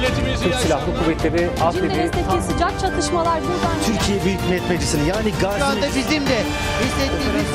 Türk Silahlı Kuvvetleri affedi. Menderes'teki sıcak çatışmalar buradan... Türkiye Büyük Millet Meclisi'ni yani Gazi... Şu anda bizim de hissettiğimiz...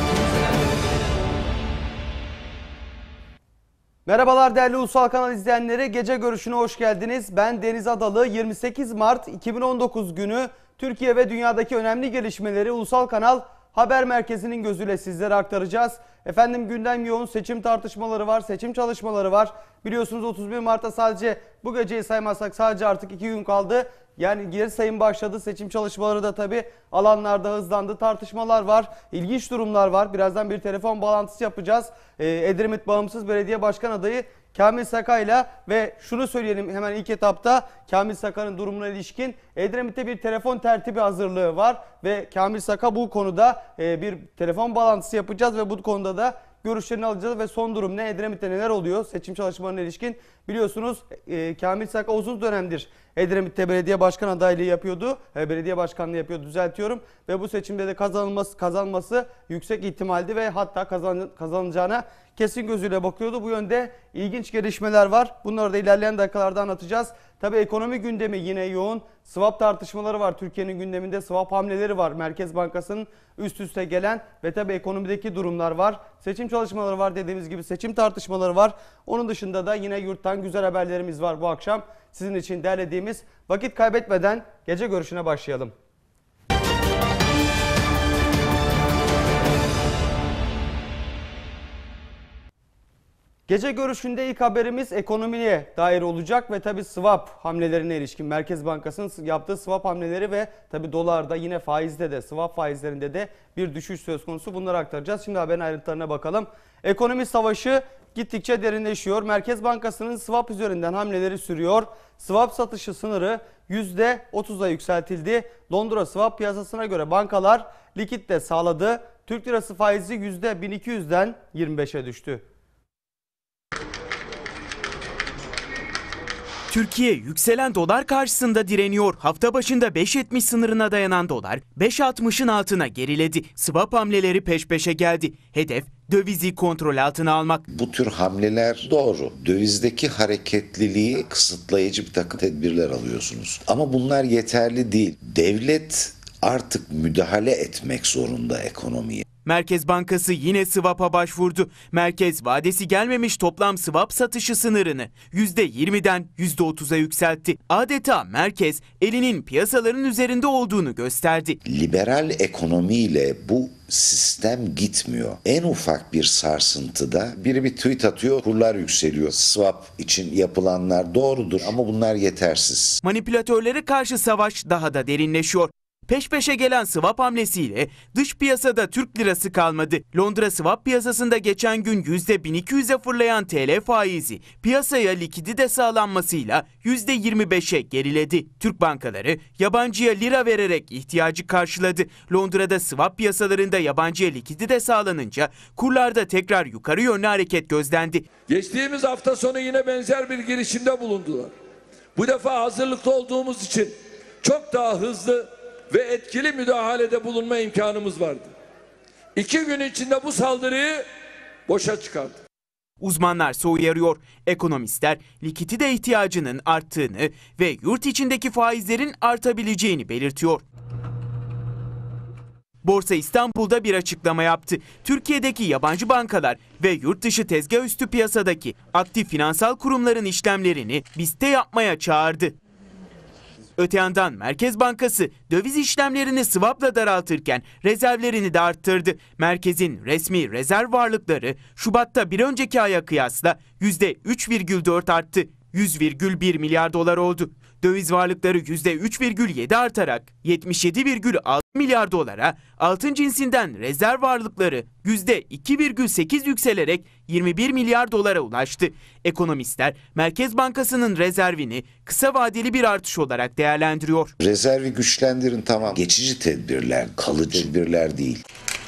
Merhabalar değerli Ulusal Kanal izleyenleri, gece görüşüne hoş geldiniz. Ben Deniz Adalı. 28 Mart 2019 günü Türkiye ve dünyadaki önemli gelişmeleri Ulusal Kanal Haber Merkezi'nin gözüyle sizlere aktaracağız. Efendim gündem yoğun, seçim tartışmaları var, seçim çalışmaları var. Biliyorsunuz 31 Mart'ta sadece bu geceyi saymazsak sadece artık 2 gün kaldı. Yani geri sayım başladı. Seçim çalışmaları da tabii alanlarda hızlandı. Tartışmalar var. İlginç durumlar var. Birazdan bir telefon bağlantısı yapacağız. Edremit Bağımsız Belediye Başkan Adayı Kamil Saka'yla ve şunu söyleyelim hemen ilk etapta Kamil Saka'nın durumuna ilişkin Edremit'te bir telefon tertibi hazırlığı var ve Kamil Saka bu konuda bir telefon bağlantısı yapacağız ve bu konuda da görüşlerini alacağız ve son durum ne, Edremit'te neler oluyor seçim çalışmalarına ilişkin. Biliyorsunuz Kamil Saka uzun dönemdir Edremit'te belediye başkan adaylığı yapıyordu. Belediye başkanlığı yapıyordu, düzeltiyorum. Ve bu seçimde de kazanması yüksek ihtimaldi ve hatta kazanacağına kesin gözüyle bakıyordu. Bu yönde ilginç gelişmeler var. Bunları da ilerleyen dakikalarda anlatacağız. Tabii ekonomi gündemi yine yoğun. Swap tartışmaları var. Türkiye'nin gündeminde swap hamleleri var. Merkez Bankası'nın üst üste gelen ve tabii ekonomideki durumlar var. Seçim çalışmaları var, dediğimiz gibi seçim tartışmaları var. Onun dışında da yine yurttan güzel haberlerimiz var bu akşam. Sizin için derlediğimiz, vakit kaybetmeden gece görüşüne başlayalım. Gece görüşünde ilk haberimiz ekonomiye dair olacak ve tabi swap hamlelerine ilişkin Merkez Bankası'nın yaptığı swap hamleleri ve tabi dolarda yine faizde de swap faizlerinde de bir düşüş söz konusu, bunları aktaracağız. Şimdi haberin ayrıntılarına bakalım. Ekonomi savaşı gittikçe derinleşiyor. Merkez Bankası'nın swap üzerinden hamleleri sürüyor. Swap satışı sınırı %30'a yükseltildi. Londra swap piyasasına göre bankalar likitte sağladı. Türk lirası faizi %1200'den 25'e düştü. Türkiye yükselen dolar karşısında direniyor. Hafta başında 5.70 sınırına dayanan dolar 5.60'ın altına geriledi. Swap hamleleri peş peşe geldi. Hedef dövizi kontrol altına almak. Bu tür hamleler doğru. Dövizdeki hareketliliği kısıtlayıcı bir takım tedbirler alıyorsunuz. Ama bunlar yeterli değil. Devlet artık müdahale etmek zorunda ekonomiye. Merkez Bankası yine swap'a başvurdu. Merkez vadesi gelmemiş toplam swap satışı sınırını %20'den %30'a yükseltti. Adeta merkez elinin piyasaların üzerinde olduğunu gösterdi. Liberal ekonomiyle bu sistem gitmiyor. En ufak bir sarsıntıda biri bir tweet atıyor, kurlar yükseliyor. Swap için yapılanlar doğrudur ama bunlar yetersiz. Manipülatörlere karşı savaş daha da derinleşiyor. Peş peşe gelen swap hamlesiyle dış piyasada Türk lirası kalmadı. Londra swap piyasasında geçen gün %1200'e fırlayan TL faizi piyasaya likidite sağlanmasıyla %25'e geriledi. Türk bankaları yabancıya lira vererek ihtiyacı karşıladı. Londra'da swap piyasalarında yabancıya likidite sağlanınca kurlarda tekrar yukarı yönlü hareket gözlendi. Geçtiğimiz hafta sonu yine benzer bir girişimde bulundular. Bu defa hazırlıklı olduğumuz için çok daha hızlı ve etkili müdahalede bulunma imkanımız vardı. 2 gün içinde bu saldırıyı boşa çıkardı. Uzmanlar uyarıyor. Ekonomistler likidite ihtiyacının arttığını ve yurt içindeki faizlerin artabileceğini belirtiyor. Borsa İstanbul'da bir açıklama yaptı. Türkiye'deki yabancı bankalar ve yurt dışı tezgah üstü piyasadaki aktif finansal kurumların işlemlerini BIST'e yapmaya çağırdı. Öte yandan Merkez Bankası döviz işlemlerini swap'la daraltırken rezervlerini de arttırdı. Merkezin resmi rezerv varlıkları Şubat'ta bir önceki aya kıyasla %3,4 arttı. 100,1 milyar dolar oldu. Döviz varlıkları %3,7 artarak 77,6 milyar dolara, altın cinsinden rezerv varlıkları %2,8 yükselerek 21 milyar dolara ulaştı. Ekonomistler Merkez Bankası'nın rezervini kısa vadeli bir artış olarak değerlendiriyor. Rezervi güçlendirin, tamam. Geçici tedbirler, kalıcı tedbirler değil.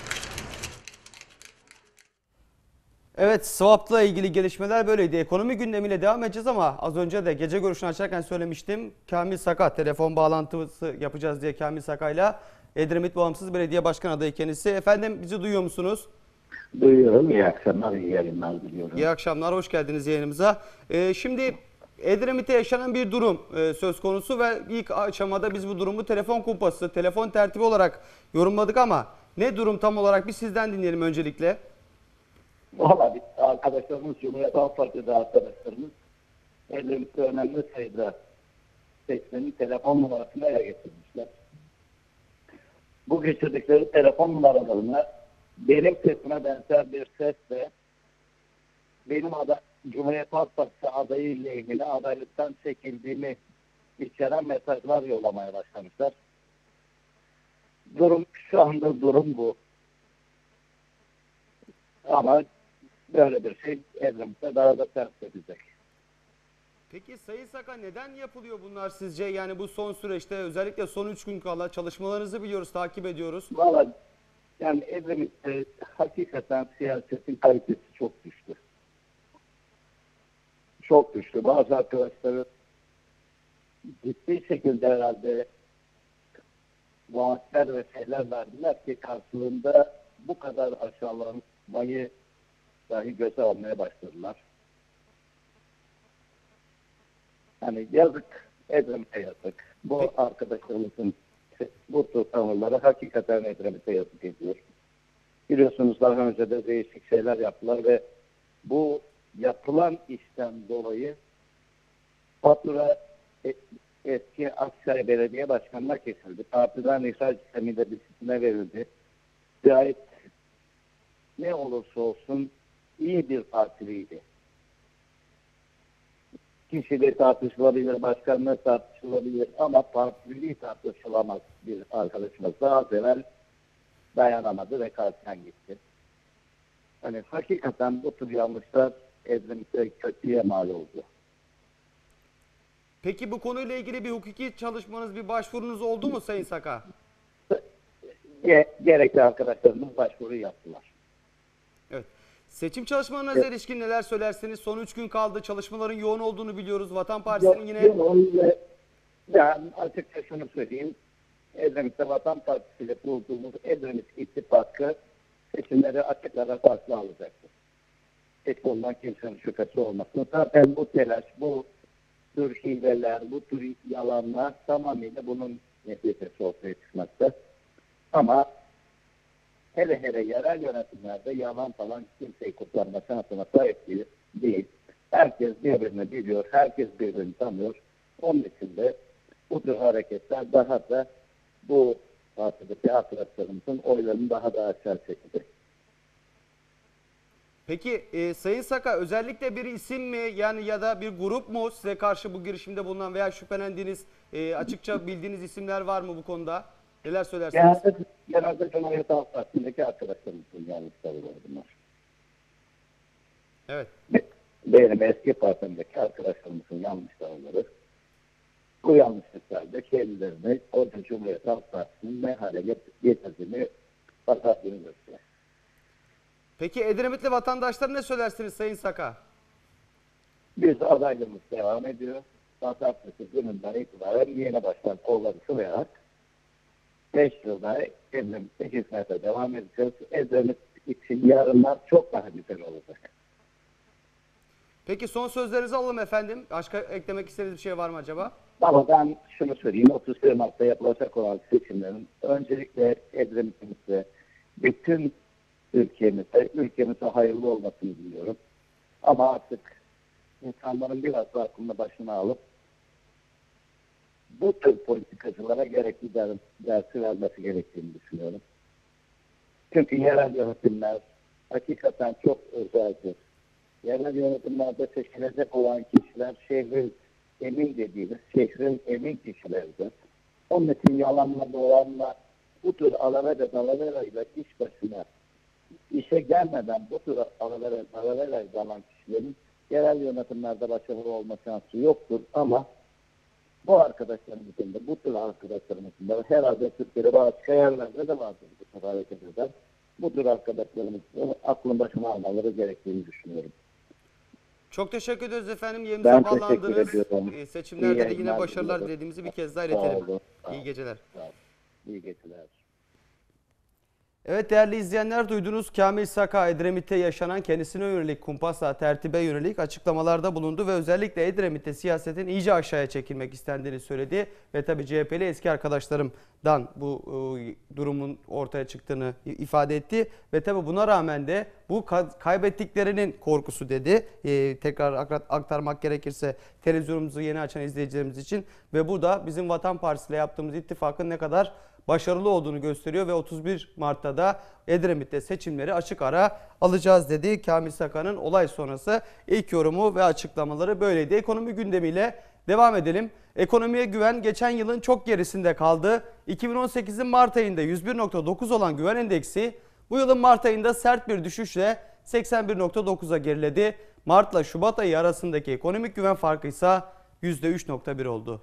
Evet, swap'la ilgili gelişmeler böyleydi. Ekonomi gündemiyle devam edeceğiz ama az önce de gece görüşünü açarken söylemiştim. Kamil Saka, telefon bağlantısı yapacağız diye Kamil Saka'yla Edremit Bağımsız Belediye Başkan adayı kendisi. Efendim bizi duyuyor musunuz? Duyuyorum. İyi akşamlar, iyi yayınlar diliyorum. İyi akşamlar, hoş geldiniz yayınımıza. Şimdi Edremit'te yaşanan bir durum söz konusu ve ilk aşamada biz bu durumu telefon kumpası, telefon tertibi olarak yorumladık ama ne durum tam olarak bir sizden dinleyelim öncelikle. Valla biz arkadaşlarımız, Cumhuriyet Halk Partisi'de arkadaşlarımız Edremit'te önemli sayıda seçmenin telefon numarasını ele geçirmişler. Bu geçirdikleri telefon numaralarına benim sesime benzer bir sesle benim Cumhuriyet Halk Partisi adayı ile ilgili adaylıktan çekildiğimi içeren mesajlar yollamaya başlamışlar. Şu anda durum bu. Ama böyle bir şey Edremit'te daha da ters edecek. Peki Sayın Saka neden yapılıyor bunlar sizce? Yani bu son süreçte özellikle son 3 gün kala çalışmalarınızı biliyoruz, takip ediyoruz. Valla yani Edremit'te hakikaten siyasetin kalitesi çok düştü. Çok düştü. Bazı arkadaşları ciddi şekilde herhalde vaatler ve şeyler verdiler ki karşılığında bu kadar aşağılanmayı dahi göze almaya başladılar. Yani yazık, Edremit'e yazık. Bu arkadaşlarımızın bu tür tavırları hakikaten Edremit'e yazık ediyor. Biliyorsunuz daha önce de değişik şeyler yaptılar ve bu yapılan işten dolayı fatura eski Aksaray Belediye Başkanı'na kesildi. Partiden ihraç sistemiyle disipline verildi. Gayet ne olursa olsun iyi bir partiliydi. Kişiliği tartışılabilir, başkanlığı tartışılabilir ama partililiği tartışılamaz bir arkadaşımız. Daha evvel dayanamadı ve kalpten gitti. Hani hakikaten bu tür yanlışlar Edremit'te kötüye mal oldu. Peki bu konuyla ilgili bir hukuki çalışmanız, bir başvurunuz oldu mu Sayın Saka? Gerekli arkadaşlarımız başvuru yaptılar. Evet. Seçim çalışmalarınıza ilişkin neler söylersiniz? Son 3 gün kaldı. Çalışmaların yoğun olduğunu biliyoruz. Vatan Partisi'nin yine... Yani açıkça şunu söyleyeyim. Edremit'te Vatan Partisi ile kurduğumuz Edremit İttifakı seçimleri açık ara farklı alacaktır. Hiç bundan kimsenin şüphesi olmasın. Zaten bu telaş, bu tür hileler, bu tür yalanlar tamamıyla bunun neticesi ortaya çıkmakta. Ama hele yerel yönetimlerde yalan falan kimseyi kurtarma şansına sahip değil. Herkes birbirini biliyor, herkes birbirini tanıyor. Onun için de bu tür hareketler daha da bu partideki arkadaşlarımızın oylarını daha da aşağı çekecek. Peki Sayın Saka özellikle bir isim mi yani ya da bir grup mu size karşı bu girişimde bulunan veya şüphelendiğiniz açıkça bildiğiniz isimler var mı bu konuda? Neler söylersiniz? Genelde Cumhuriyet Halk Partisi'ndeki arkadaşlarımızın yanlışları var bunlar. Evet. Benim eski partimdeki arkadaşlarımızın yanlışları. Bu yanlışlıklarda kendilerini o Cumhuriyet Halk Partisi'nin ne hale getirdiğini pazartesi gösteriyor. Peki Edremitli vatandaşlar ne söylersiniz Sayın Saka? Biz adaylığımız devam ediyor. Pazartesi gününden itibaren yeni başkan kolları sıvayarak 5 yılda Edremit'te hizmete devam edeceğiz. Edremit için yarınlar çok daha güzel olacak. Peki son sözlerinizi alalım efendim. Başka eklemek istediğiniz bir şey var mı acaba? Ama ben şunu söyleyeyim. 31 Mart'ta yapılacak olan seçimlerin öncelikle Edremit'imizde bütün ülkemize hayırlı olmasını diliyorum. Ama artık insanların biraz da aklını başına alıp bu tür politikacılara gerekli dersi vermesi gerektiğini düşünüyorum. Çünkü yerel yönetimler hakikaten çok özeldir. Yerel yönetimlerde seçilecek olan kişiler şehrin şehrin emin kişileridir. Onun için yalanla dolanla bu tür alaverayla iş başına işe gelmeden bu tür alaverayla dalan kişilerin yerel yönetimlerde başarılı olma şansı yoktur ama bu arkadaşlarımızın da bu tür arkadaşlarımızın da herhalde Türkiye'de başka yerlerde de vardır bu tür hareket eder. Bu tür arkadaşlarımızın aklın başına almaları gerektiğini düşünüyorum. Çok teşekkür ederiz efendim. Ben Yerimize teşekkür bağlandınız. ediyorum. Seçimlerde de İyi yine başarılar yayınlar dilediğimizi bir kez daha Sağ iletelim. olun. İyi geceler. İyi geceler. Evet değerli izleyenler, duydunuz. Kamil Saka Edremit'te yaşanan kendisine yönelik kumpasla tertibe yönelik açıklamalarda bulundu ve özellikle Edremit'te siyasetin iyice aşağıya çekilmek istendiğini söyledi. Ve tabii CHP'li eski arkadaşlarımdan bu durumun ortaya çıktığını ifade etti. Ve tabii buna rağmen de bu kaybettiklerinin korkusu dedi. Tekrar aktarmak gerekirse televizyonumuzu yeni açan izleyicilerimiz için. Ve bu da bizim Vatan Partisi ile yaptığımız ittifakın ne kadar başarılı olduğunu gösteriyor ve 31 Mart'ta da Edremit'te seçimleri açık ara alacağız dedi. Kamil Saka'nın olay sonrası ilk yorumu ve açıklamaları böyleydi. Ekonomi gündemiyle devam edelim. Ekonomiye güven geçen yılın çok gerisinde kaldı. 2018'in Mart ayında 101.9 olan güven endeksi bu yılın Mart ayında sert bir düşüşle 81.9'a geriledi. Mart'la Şubat ayı arasındaki ekonomik güven farkı ise %3.1 oldu.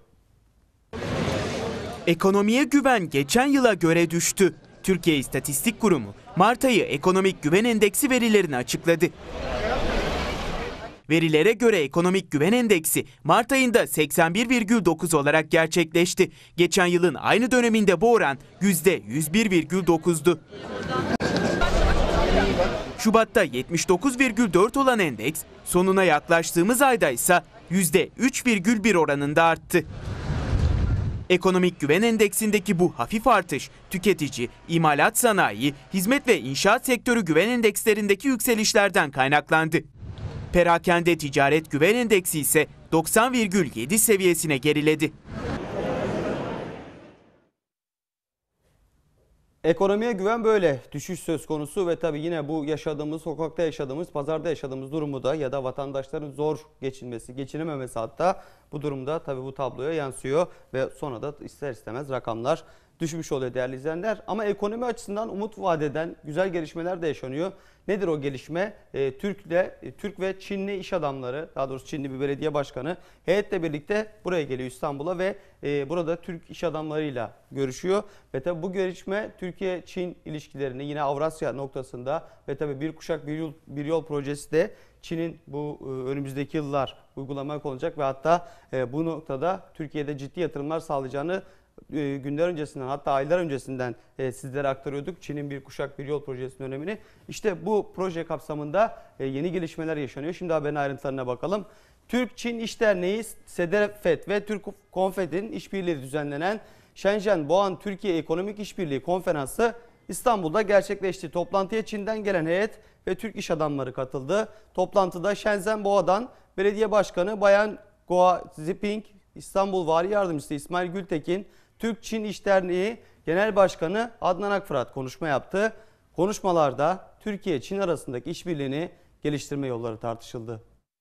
Ekonomiye güven geçen yıla göre düştü. Türkiye İstatistik Kurumu Mart ayı ekonomik güven endeksi verilerini açıkladı. Verilere göre ekonomik güven endeksi Mart ayında 81,9 olarak gerçekleşti. Geçen yılın aynı döneminde bu oran %101,9'du. Şubat'ta 79,4 olan endeks sonuna yaklaştığımız ayda ise %3,1 oranında arttı. Ekonomik güven endeksindeki bu hafif artış, tüketici, imalat sanayi, hizmet ve inşaat sektörü güven endekslerindeki yükselişlerden kaynaklandı. Perakende ticaret güven endeksi ise 90,7 seviyesine geriledi. Ekonomiye güven böyle. Düşüş söz konusu ve tabii yine bu yaşadığımız, sokakta yaşadığımız, pazarda yaşadığımız durumu da ya da vatandaşların zor geçinememesi hatta bu durumda tabii bu tabloya yansıyor ve sonra da ister istemez rakamlar düşmüş oluyor değerli izleyenler. Ama ekonomi açısından umut vaat eden güzel gelişmeler de yaşanıyor. Nedir o gelişme? Türk ve Çinli iş adamları, daha doğrusu Çinli bir belediye başkanı heyetle birlikte buraya geliyor İstanbul'a ve burada Türk iş adamlarıyla görüşüyor. Ve tabii bu gelişme Türkiye-Çin ilişkilerini yine Avrasya noktasında ve tabii bir kuşak bir yol projesi de Çin'in bu önümüzdeki yıllar uygulamak olacak ve hatta bu noktada Türkiye'de ciddi yatırımlar sağlayacağını günler öncesinden hatta aylar öncesinden sizlere aktarıyorduk. Çin'in bir kuşak bir yol projesinin önemini. İşte bu proje kapsamında yeni gelişmeler yaşanıyor. Şimdi haberin ayrıntılarına bakalım. Türk-Çin İş Derneği, SEDEFET ve Türk Konfet'in işbirliği düzenlenen Shenzhen Boğan Türkiye Ekonomik İşbirliği Konferansı İstanbul'da gerçekleşti. Toplantıya Çin'den gelen heyet ve Türk iş adamları katıldı. Toplantıda Shenzhen Boğa'dan Belediye Başkanı Bayan Guo Ziping, İstanbul Vali Yardımcısı İsmail Gültekin, Türk-Çin İş Derneği Genel Başkanı Adnan Akfırat konuşma yaptı. Konuşmalarda Türkiye-Çin arasındaki işbirliğini geliştirme yolları tartışıldı.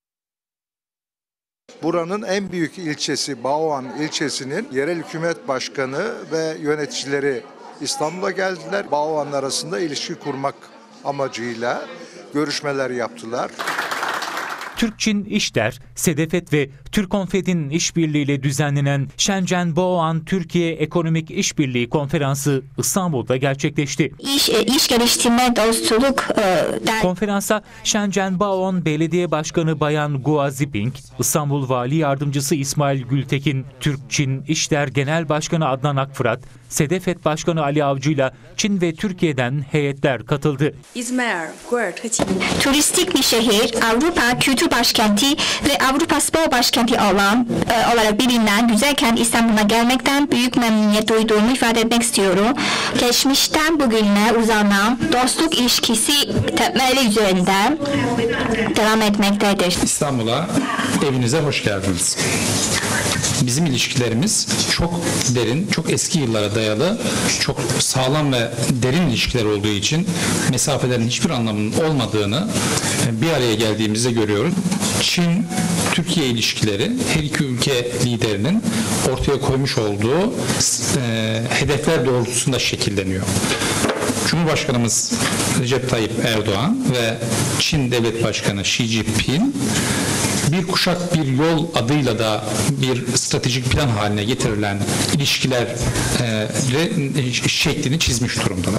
Buranın en büyük ilçesi Bao'an ilçesinin yerel hükümet başkanı ve yöneticileri İstanbul'a geldiler. Bao'an arasında ilişki kurmak amacıyla görüşmeler yaptılar. Türk-Çin İşder, SEDEFET ve Türkonfet'in işbirliğiyle düzenlenen Shenzhen Boğan Türkiye Ekonomik İşbirliği Konferansı İstanbul'da gerçekleşti. İş geliştirme dostluk Konferansa Shenzhen Boğan Belediye Başkanı Bayan Guo Ziping, İstanbul Vali Yardımcısı İsmail Gültekin, Türk-Çin İşder Genel Başkanı Adnan Akfırat, SEDEFET Başkanı Ali Avcı'yla Çin ve Türkiye'den heyetler katıldı. Turistik bir şehir, Avrupa Kültür Başkenti ve Avrupa Spor Başkenti olarak bilinen güzel kent İstanbul'a gelmekten büyük memnuniyet duyduğumu ifade etmek istiyorum. Geçmişten bugüne uzanan dostluk ilişkisi temeli üzerinden devam etmektedir. İstanbul'a, evinize hoş geldiniz. Bizim ilişkilerimiz çok derin, çok eski yıllara dayalı, çok sağlam ve derin ilişkiler olduğu için mesafelerin hiçbir anlamının olmadığını bir araya geldiğimizde görüyoruz. Çin-Türkiye ilişkileri her iki ülke liderinin ortaya koymuş olduğu hedefler doğrultusunda şekilleniyor. Cumhurbaşkanımız Recep Tayyip Erdoğan ve Çin Devlet Başkanı Xi Jinping bir kuşak bir yol adıyla da bir stratejik plan haline getirilen ilişkiler şeklini çizmiş durumdalar.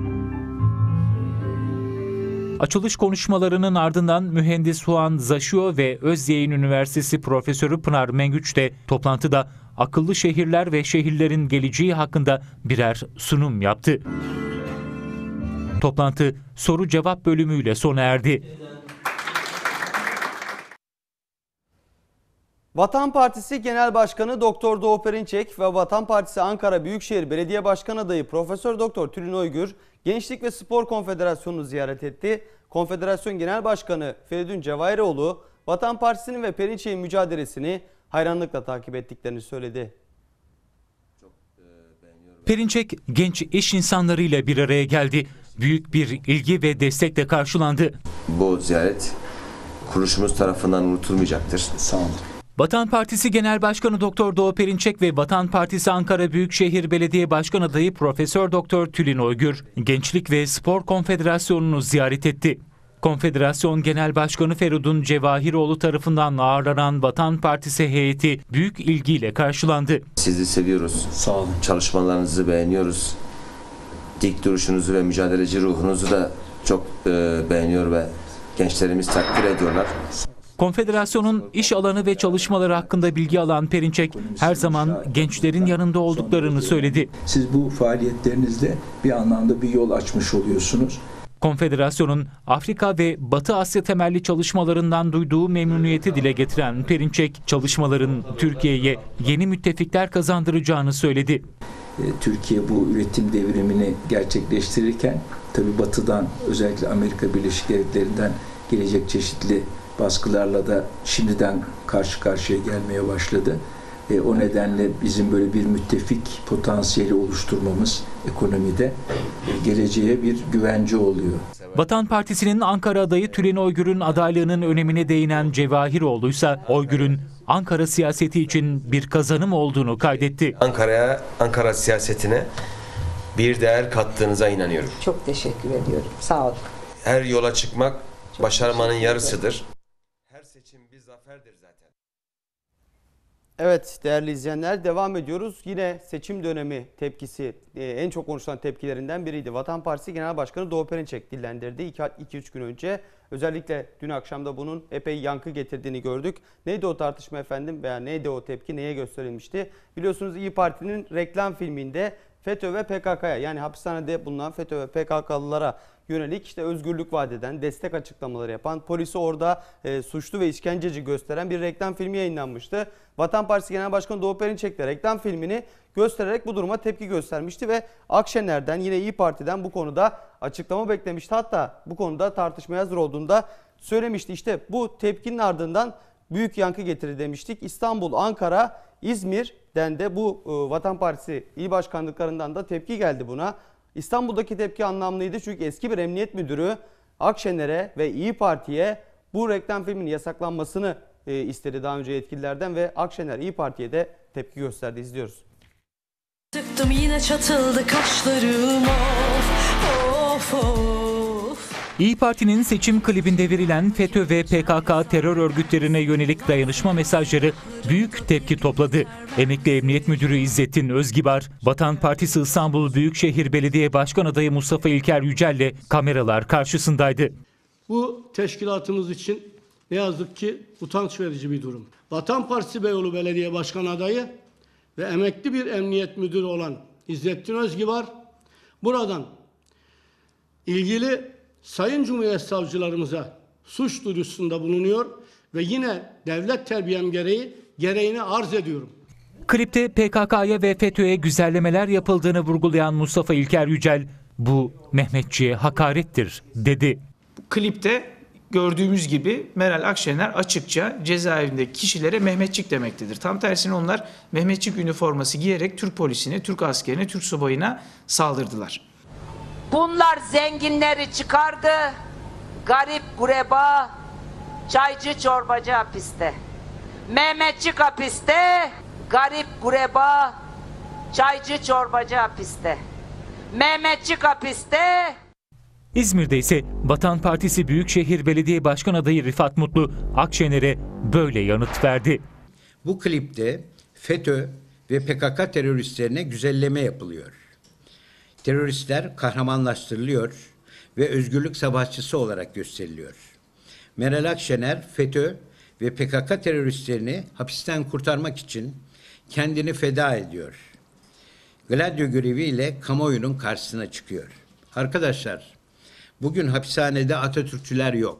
Açılış konuşmalarının ardından mühendis Huan Zaşio ve Özyeğin Üniversitesi Profesörü Pınar Mengüç de toplantıda akıllı şehirler ve şehirlerin geleceği hakkında birer sunum yaptı. Toplantı soru cevap bölümüyle sona erdi. Vatan Partisi Genel Başkanı Doktor Doğu Perinçek ve Vatan Partisi Ankara Büyükşehir Belediye Başkan Adayı Profesör Doktor Tülin Oygür Gençlik ve Spor Konfederasyonu'nu ziyaret etti. Konfederasyon Genel Başkanı Feridun Cevahiroğlu, Vatan Partisi'nin ve Perinçek'in mücadelesini hayranlıkla takip ettiklerini söyledi. Perinçek genç iş insanlarıyla bir araya geldi. Büyük bir ilgi ve destekle karşılandı. Bu ziyaret kuruluşumuz tarafından unutulmayacaktır. Sağ olun. Vatan Partisi Genel Başkanı Doktor Doğu Perinçek ve Vatan Partisi Ankara Büyükşehir Belediye Başkan Adayı Profesör Doktor Tülin Oygür Gençlik ve Spor Konfederasyonu'nu ziyaret etti. Konfederasyon Genel Başkanı Feridun Cevahiroğlu tarafından ağırlanan Vatan Partisi heyeti büyük ilgiyle karşılandı. Sizi seviyoruz. Sağ olun. Çalışmalarınızı beğeniyoruz. Dik duruşunuzu ve mücadeleci ruhunuzu da çok beğeniyor ve gençlerimiz takdir ediyorlar. Konfederasyonun iş alanı ve çalışmaları hakkında bilgi alan Perinçek her zaman gençlerin yanında olduklarını söyledi. Siz bu faaliyetlerinizle bir anlamda bir yol açmış oluyorsunuz. Konfederasyonun Afrika ve Batı Asya temelli çalışmalarından duyduğu memnuniyeti dile getiren Perinçek, çalışmaların Türkiye'ye yeni müttefikler kazandıracağını söyledi. Türkiye bu üretim devrimini gerçekleştirirken tabii Batı'dan, özellikle Amerika Birleşik Devletleri'nden gelecek çeşitli baskılarla da şimdiden karşı karşıya gelmeye başladı. O nedenle bizim böyle bir müttefik potansiyeli oluşturmamız ekonomide geleceğe bir güvence oluyor. Vatan Partisi'nin Ankara adayı Tülin Oygür'ün adaylığının önemine değinen Cevahiroğlu ise Oygür'ün Ankara siyaseti için bir kazanım olduğunu kaydetti. Ankara siyasetine bir değer kattığınıza inanıyorum. Çok teşekkür ediyorum. Sağ olun. Her yola çıkmak başarmanın yarısıdır. Her seçim bir zaferdir zaten. Evet değerli izleyenler, devam ediyoruz. Yine seçim dönemi tepkisi en çok konuşulan tepkilerinden biriydi. Vatan Partisi Genel Başkanı Doğu Perinçek dillendirdi 2-3 gün önce. Özellikle dün akşamda bunun epey yankı getirdiğini gördük. Neydi o tartışma efendim veya neydi o tepki, neye gösterilmişti? Biliyorsunuz İYİ Parti'nin reklam filminde FETÖ ve PKK'ya, yani hapishanede bulunan FETÖ ve PKK'lılara yönelik işte özgürlük vaat eden, destek açıklamaları yapan, polisi orada suçlu ve işkenceci gösteren bir reklam filmi yayınlanmıştı. Vatan Partisi Genel Başkanı Doğu Perinçek de reklam filmini göstererek bu duruma tepki göstermişti ve Akşener'den, yine İYİ Parti'den bu konuda açıklama beklemişti. Hatta bu konuda tartışmaya hazır olduğunda söylemişti. İşte bu tepkinin ardından büyük yankı getirdi demiştik. İstanbul, Ankara, İzmir'den de bu Vatan Partisi İl Başkanlıklarından da tepki geldi buna. İstanbul'daki tepki anlamlıydı çünkü eski bir emniyet müdürü Akşener'e ve İYİ Parti'ye bu reklam filminin yasaklanmasını istedi daha önce yetkililerden ve Akşener İYİ Parti'ye de tepki gösterdi. İzliyoruz. Sıktım yine çatıldı kaşlarım, of of of. İYİ Parti'nin seçim klibinde verilen FETÖ ve PKK terör örgütlerine yönelik dayanışma mesajları büyük tepki topladı. Emekli Emniyet Müdürü İzzettin Özgibar, Vatan Partisi İstanbul Büyükşehir Belediye Başkan Adayı Mustafa İlker Yücel'le kameralar karşısındaydı. Bu teşkilatımız için ne yazık ki utanç verici bir durum. Vatan Partisi Beyoğlu Belediye Başkan Adayı ve emekli bir emniyet müdürü olan İzzettin Özgibar buradan ilgili Sayın Cumhuriyet Savcılarımıza suç duyurusunda bulunuyor ve yine devlet terbiyem gereğini arz ediyorum. Klipte PKK'ya ve FETÖ'ye güzellemeler yapıldığını vurgulayan Mustafa İlker Yücel, bu Mehmetçiğe hakarettir dedi. Klipte gördüğümüz gibi Meral Akşener açıkça cezaevindeki kişilere Mehmetçik demektedir. Tam tersine onlar Mehmetçik üniforması giyerek Türk polisine, Türk askerine, Türk subayına saldırdılar. Bunlar zenginleri çıkardı, garip gureba, çaycı çorbacı hapiste. Mehmetçik hapiste, garip gureba, çaycı çorbacı hapiste. Mehmetçik hapiste. İzmir'de ise Vatan Partisi Büyükşehir Belediye Başkan Adayı Rifat Mutlu, Akşener'e böyle yanıt verdi. Bu klipte FETÖ ve PKK teröristlerine güzelleme yapılıyor. Teröristler kahramanlaştırılıyor ve özgürlük savaşçısı olarak gösteriliyor. Meral Akşener, FETÖ ve PKK teröristlerini hapisten kurtarmak için kendini feda ediyor. Gladio göreviyle kamuoyunun karşısına çıkıyor. Arkadaşlar, Bugün hapishanede Atatürkçüler yok.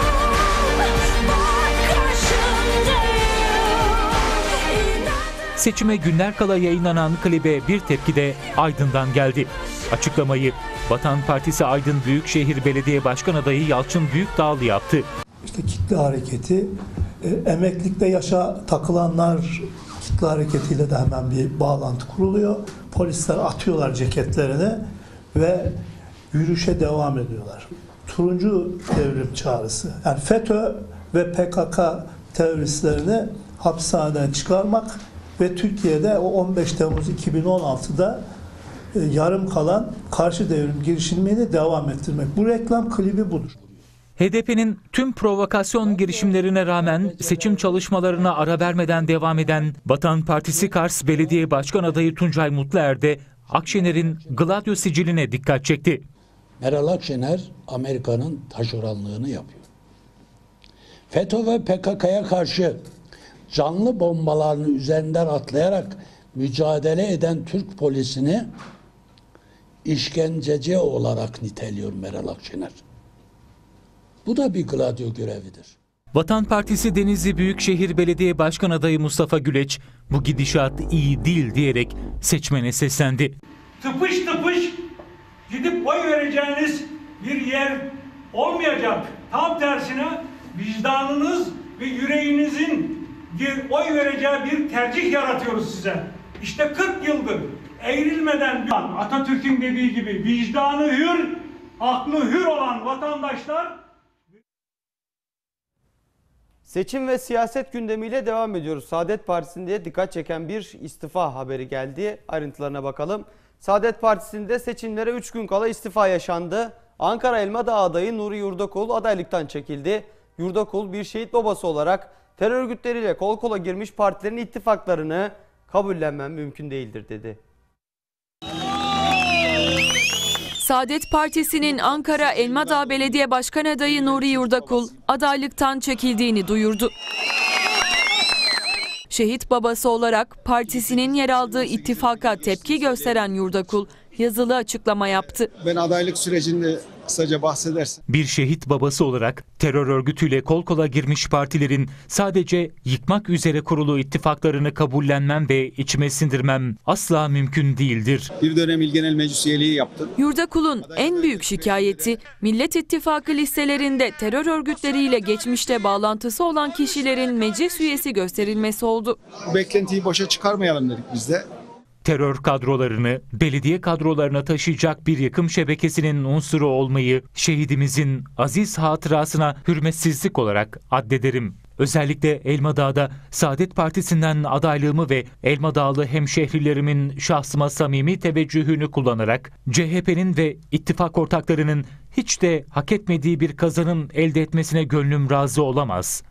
Seçime günler kala yayınlanan klibe bir tepki de Aydın'dan geldi. Açıklamayı Vatan Partisi Aydın Büyükşehir Belediye Başkan adayı Yalçın Büyükdağlı yaptı. İşte kitle hareketi, emeklilikte yaşa takılanlar kitle hareketiyle de hemen bir bağlantı kuruluyor. Polisler atıyorlar ceketlerini ve yürüyüşe devam ediyorlar. Turuncu devrim çağrısı. Yani FETÖ ve PKK teröristlerini hapishaneden çıkarmak ve Türkiye'de o 15 Temmuz 2016'da yarım kalan karşı devrim girişimini devam ettirmek. Bu reklam klibi budur. HDP'nin tüm provokasyon girişimlerine rağmen seçim çalışmalarına ara vermeden devam eden Vatan Partisi Kars Belediye Başkan adayı Tuncay Mutluer de Akşener'in Gladio siciline dikkat çekti. Meral Akşener Amerika'nın taşeronluğunu yapıyor. FETÖ ve PKK'ya karşı canlı bombalarını üzerinden atlayarak mücadele eden Türk polisini işkenceci olarak niteliyor Meral Akşener. Bu da bir gladio görevidir. Vatan Partisi Denizli Büyükşehir Belediye Başkan adayı Mustafa Güleç bu gidişat iyi değil diyerek seçmene seslendi. Tıpış tıpış gidip oy vereceğiniz bir yer olmayacak. Tam tersine vicdanınız ve yüreğinizin bir oy vereceği bir tercih yaratıyoruz size. İşte 40 yıldır eğrilmeden Atatürk'ün dediği gibi vicdanı hür, aklı hür olan vatandaşlar. Seçim ve siyaset gündemiyle devam ediyoruz. Saadet Partisi'nde dikkat çeken bir istifa haberi geldi. Ayrıntılarına bakalım. Saadet Partisi'nde seçimlere 3 gün kala istifa yaşandı. Ankara Elmadağ adayı Nuri Yurdakul adaylıktan çekildi. Yurdakul bir şehit babası olarak terör örgütleriyle kol kola girmiş partilerin ittifaklarını kabullenmem mümkün değildir dedi. Saadet Partisi'nin Ankara Elmadağ Belediye Başkan adayı Nuri Yurdakul adaylıktan çekildiğini duyurdu. Şehit babası olarak partisinin yer aldığı ittifaka tepki gösteren Yurdakul yazılı açıklama yaptı. Ben adaylık sürecinde kısaca bahsedersem. Bir şehit babası olarak terör örgütüyle kol kola girmiş partilerin sadece yıkmak üzere kurulu ittifaklarını kabullenmem ve içime sindirmem asla mümkün değildir. Bir dönem İl Genel Meclis üyeliği yaptım. Yurdakul'un en büyük şikayeti Millet İttifakı listelerinde terör örgütleriyle geçmişte bağlantısı olan kişilerin meclis üyesi gösterilmesi oldu. Bu beklentiyi boşa çıkarmayalım dedik biz de. Terör kadrolarını belediye kadrolarına taşıyacak bir yıkım şebekesinin unsuru olmayı şehidimizin aziz hatırasına hürmetsizlik olarak addederim. Özellikle Elmadağ'da Saadet Partisi'nden adaylığımı ve Elmadağlı hemşehrilerimin şahsıma samimi teveccühünü kullanarak CHP'nin ve ittifak ortaklarının hiç de hak etmediği bir kazanım elde etmesine gönlüm razı olamaz.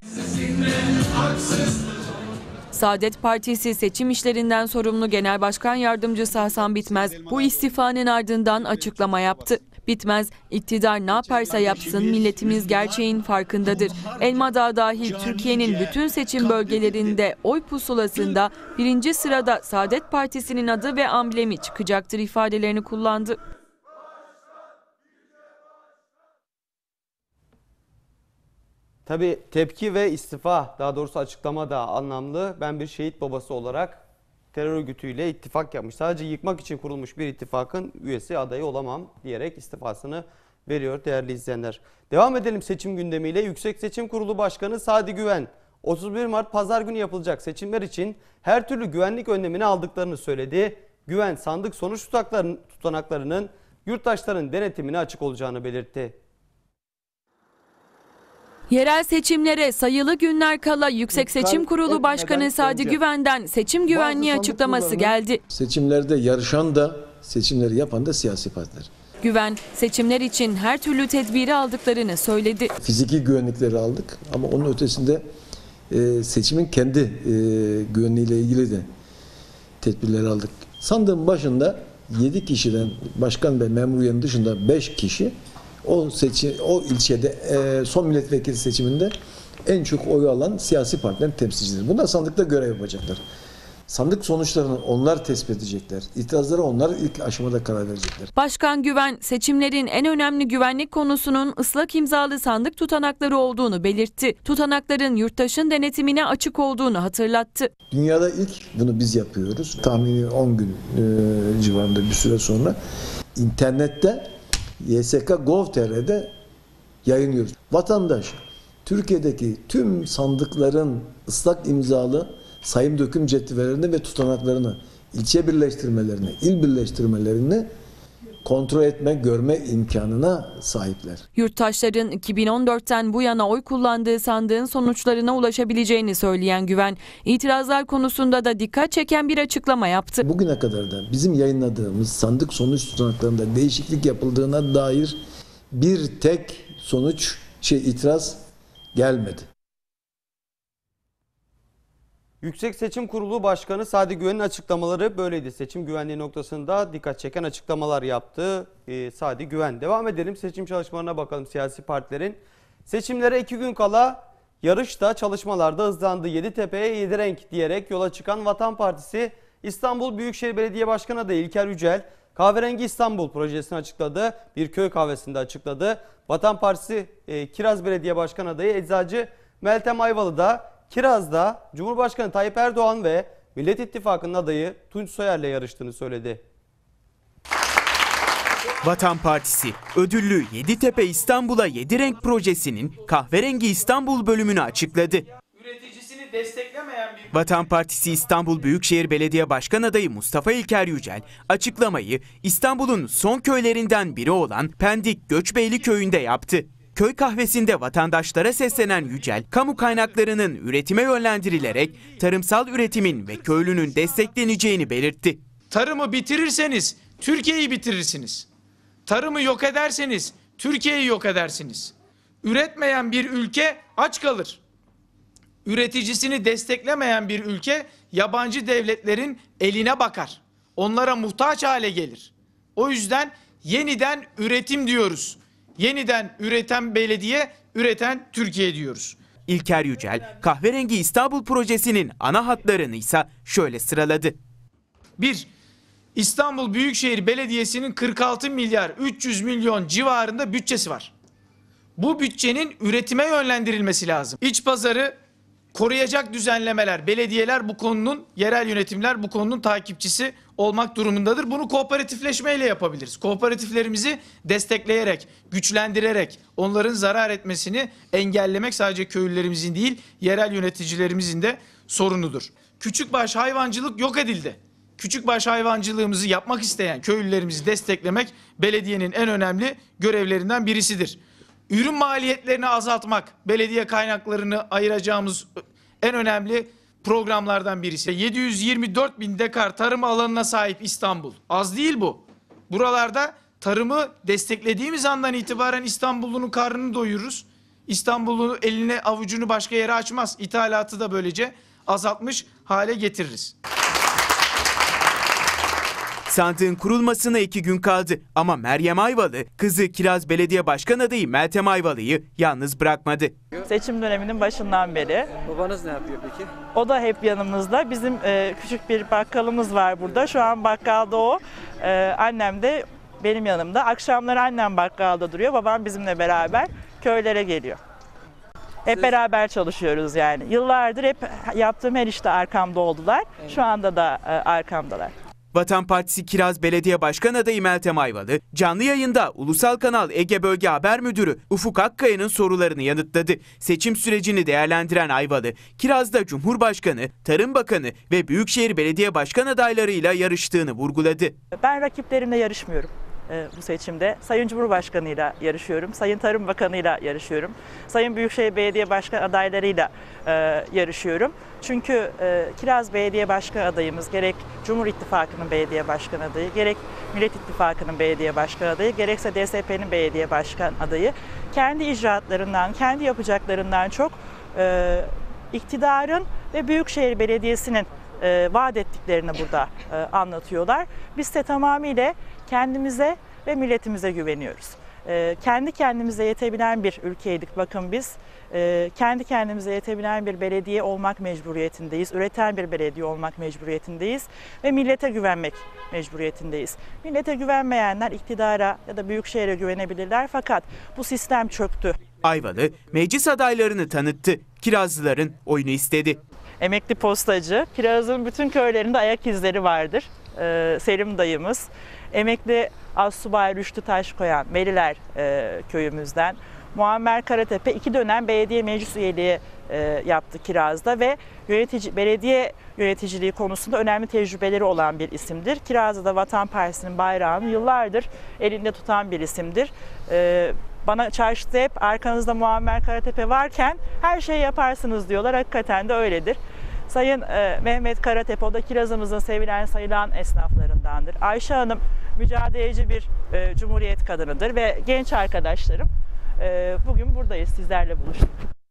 Saadet Partisi seçim işlerinden sorumlu Genel Başkan Yardımcısı Hasan Bitmez bu istifanın ardından açıklama yaptı. Bitmez, iktidar ne yaparsa yapsın milletimiz gerçeğin farkındadır. Elmadağ dahil Türkiye'nin bütün seçim bölgelerinde oy pusulasında birinci sırada Saadet Partisi'nin adı ve amblemi çıkacaktır ifadelerini kullandı. Tabii tepki ve istifa, daha doğrusu açıklama da anlamlı. Ben bir şehit babası olarak terör örgütüyle ittifak yapmış, sadece yıkmak için kurulmuş bir ittifakın üyesi adayı olamam diyerek istifasını veriyor değerli izleyenler. Devam edelim seçim gündemiyle. Yüksek Seçim Kurulu Başkanı Sadi Güven 31 Mart Pazar günü yapılacak seçimler için her türlü güvenlik önlemini aldıklarını söyledi. Güven sandık sonuç tutanaklarının yurttaşların denetimine açık olacağını belirtti. Yerel seçimlere sayılı günler kala Yüksek Seçim Kurulu Başkanı Sadi Güven'den seçim güvenliği açıklaması geldi. Seçimlerde yarışan da, seçimleri yapan da siyasi partiler. Güven, seçimler için her türlü tedbiri aldıklarını söyledi. Fiziki güvenlikleri aldık ama onun ötesinde seçimin kendi güvenliğiyle ilgili de tedbirleri aldık. Sandığın başında 7 kişiden, başkan ve memur üyenin dışında 5 kişi o ilçede son milletvekili seçiminde en çok oy alan siyasi partilerin temsilcileri. Bunlar sandıkta görev yapacaklar. Sandık sonuçlarını onlar tespit edecekler. İtirazlara onlar ilk aşamada karar verecekler. Başkan Güven, seçimlerin en önemli güvenlik konusunun ıslak imzalı sandık tutanakları olduğunu belirtti. Tutanakların yurttaşın denetimine açık olduğunu hatırlattı. Dünyada ilk bunu biz yapıyoruz. Tahmini 10 gün civarında bir süre sonra internette ysk.gov.tr'de yayınlıyoruz. Vatandaş Türkiye'deki tüm sandıkların ıslak imzalı sayım döküm cetvelerini ve tutanaklarını, ilçe birleştirmelerini, il birleştirmelerini kontrol etme, görme imkanına sahipler. Yurttaşların 2014'ten bu yana oy kullandığı sandığın sonuçlarına ulaşabileceğini söyleyen Güven, itirazlar konusunda da dikkat çeken bir açıklama yaptı. Bugüne kadar da bizim yayınladığımız sandık sonuç tutanaklarında değişiklik yapıldığına dair bir tek itiraz gelmedi. Yüksek Seçim Kurulu Başkanı Sadi Güven'in açıklamaları böyleydi. Seçim güvenliği noktasında dikkat çeken açıklamalar yaptı Sadi Güven. Devam edelim, seçim çalışmalarına bakalım siyasi partilerin. Seçimlere 2 gün kala yarışta, çalışmalarda hızlandı. Yeditepe'ye 7 renk diyerek yola çıkan Vatan Partisi İstanbul Büyükşehir Belediye Başkanı adayı İlker Yücel, Kahverengi İstanbul projesini açıkladı. Bir köy kahvesinde açıkladı. Vatan Partisi Kiraz Belediye Başkanı adayı Eczacı Meltem Ayvalı da Kiraz'da Cumhurbaşkanı Tayyip Erdoğan ve Millet İttifakı'nın adayı Tunç Soyer'le yarıştığını söyledi. Vatan Partisi ödüllü Yeditepe İstanbul'a 7 renk projesinin Kahverengi İstanbul bölümünü açıkladı. Üreticisini desteklemeyen bir... Vatan Partisi İstanbul Büyükşehir Belediye Başkan adayı Mustafa İlker Yücel açıklamayı İstanbul'un son köylerinden biri olan Pendik Göçbeyli köyünde yaptı. Köy kahvesinde vatandaşlara seslenen Yücel, kamu kaynaklarının üretime yönlendirilerek tarımsal üretimin ve köylünün destekleneceğini belirtti. Tarımı bitirirseniz Türkiye'yi bitirirsiniz. Tarımı yok ederseniz Türkiye'yi yok edersiniz. Üretmeyen bir ülke aç kalır. Üreticisini desteklemeyen bir ülke yabancı devletlerin eline bakar. Onlara muhtaç hale gelir. O yüzden yeniden üretim diyoruz. Yeniden üreten belediye, üreten Türkiye diyoruz. İlker Yücel, Kahverengi İstanbul projesinin ana hatlarını ise şöyle sıraladı. 1. İstanbul Büyükşehir Belediyesi'nin 46 milyar 300 milyon civarında bütçesi var. Bu bütçenin üretime yönlendirilmesi lazım. İç pazarı koruyacak düzenlemeler, belediyeler bu konunun, yerel yönetimler bu konunun takipçisi olmak durumundadır. Bunu kooperatifleşmeyle yapabiliriz. Kooperatiflerimizi destekleyerek, güçlendirerek onların zarar etmesini engellemek sadece köylülerimizin değil, yerel yöneticilerimizin de sorunudur. Küçükbaş hayvancılık yok edildi. Küçükbaş hayvancılığımızı yapmak isteyen köylülerimizi desteklemek belediyenin en önemli görevlerinden birisidir. Ürün maliyetlerini azaltmak, belediye kaynaklarını ayıracağımız en önemli programlardan birisi. 724 bin dekar tarım alanına sahip İstanbul. Az değil bu. Buralarda tarımı desteklediğimiz andan itibaren İstanbullu'nun karnını doyururuz. İstanbullu eline avucunu başka yere açmaz. İthalatı da böylece azaltmış hale getiririz. Sandığın kurulmasına 2 gün kaldı ama Meryem Ayvalı, kızı Kiraz Belediye Başkan adayı Meltem Ayvalı'yı yalnız bırakmadı. Seçim döneminin başından beri. Babanız ne yapıyor peki? O da hep yanımızda. Bizim küçük bir bakkalımız var burada. Şu an bakkalda o. Annem de benim yanımda. Akşamları annem bakkalda duruyor. Babam bizimle beraber köylere geliyor. Hep beraber çalışıyoruz yani. Yıllardır hep yaptığım her işte arkamda oldular. Şu anda da arkamdalar. Vatan Partisi Kiraz Belediye Başkan adayı Meltem Ayvalı, canlı yayında Ulusal Kanal Ege Bölge Haber Müdürü Ufuk Akkaya'nın sorularını yanıtladı. Seçim sürecini değerlendiren Ayvalı, Kiraz'da Cumhurbaşkanı, Tarım Bakanı ve Büyükşehir Belediye Başkan adaylarıyla yarıştığını vurguladı. Ben rakiplerimle yarışmıyorum bu seçimde. Sayın Cumhurbaşkanı'yla yarışıyorum, Sayın Tarım Bakanı'yla yarışıyorum, Sayın Büyükşehir Belediye Başkan adaylarıyla yarışıyorum. Çünkü Kiraz Belediye Başkan adayımız gerek Cumhur İttifakı'nın belediye başkan adayı, gerek Millet İttifakı'nın belediye başkan adayı, gerekse DSP'nin belediye başkan adayı kendi icraatlarından, kendi yapacaklarından çok iktidarın ve Büyükşehir Belediyesi'nin vaat ettiklerini burada anlatıyorlar. Biz de tamamıyla kendimize ve milletimize güveniyoruz. Kendi kendimize yetebilen bir ülkeydik bakın biz. Kendi kendimize yetebilen bir belediye olmak mecburiyetindeyiz. Üreten bir belediye olmak mecburiyetindeyiz. Ve millete güvenmek mecburiyetindeyiz. Millete güvenmeyenler iktidara ya da büyükşehire güvenebilirler fakat bu sistem çöktü. Ayvalı meclis adaylarını tanıttı. Kirazlıların oyunu istedi. Emekli postacı, Kiraz'ın bütün köylerinde ayak izleri vardır. Selim dayımız. Emekli Astsubay Rüştü Taşkoyan, Meriler köyümüzden. Muammer Karatepe 2 dönem belediye meclis üyeliği yaptı Kiraz'da ve belediye yöneticiliği konusunda önemli tecrübeleri olan bir isimdir. Kiraz'da da Vatan Partisi'nin bayrağını yıllardır elinde tutan bir isimdir. Bana çarşıda hep arkanızda Muammer Karatepe varken her şeyi yaparsınız diyorlar. Hakikaten de öyledir. Sayın Mehmet Karatepe, o da Kiraz'ımızın sevilen sayılan esnaflarındandır. Ayşe Hanım mücadeleci bir cumhuriyet kadınıdır ve genç arkadaşlarım bugün buradayız, sizlerle buluştuk.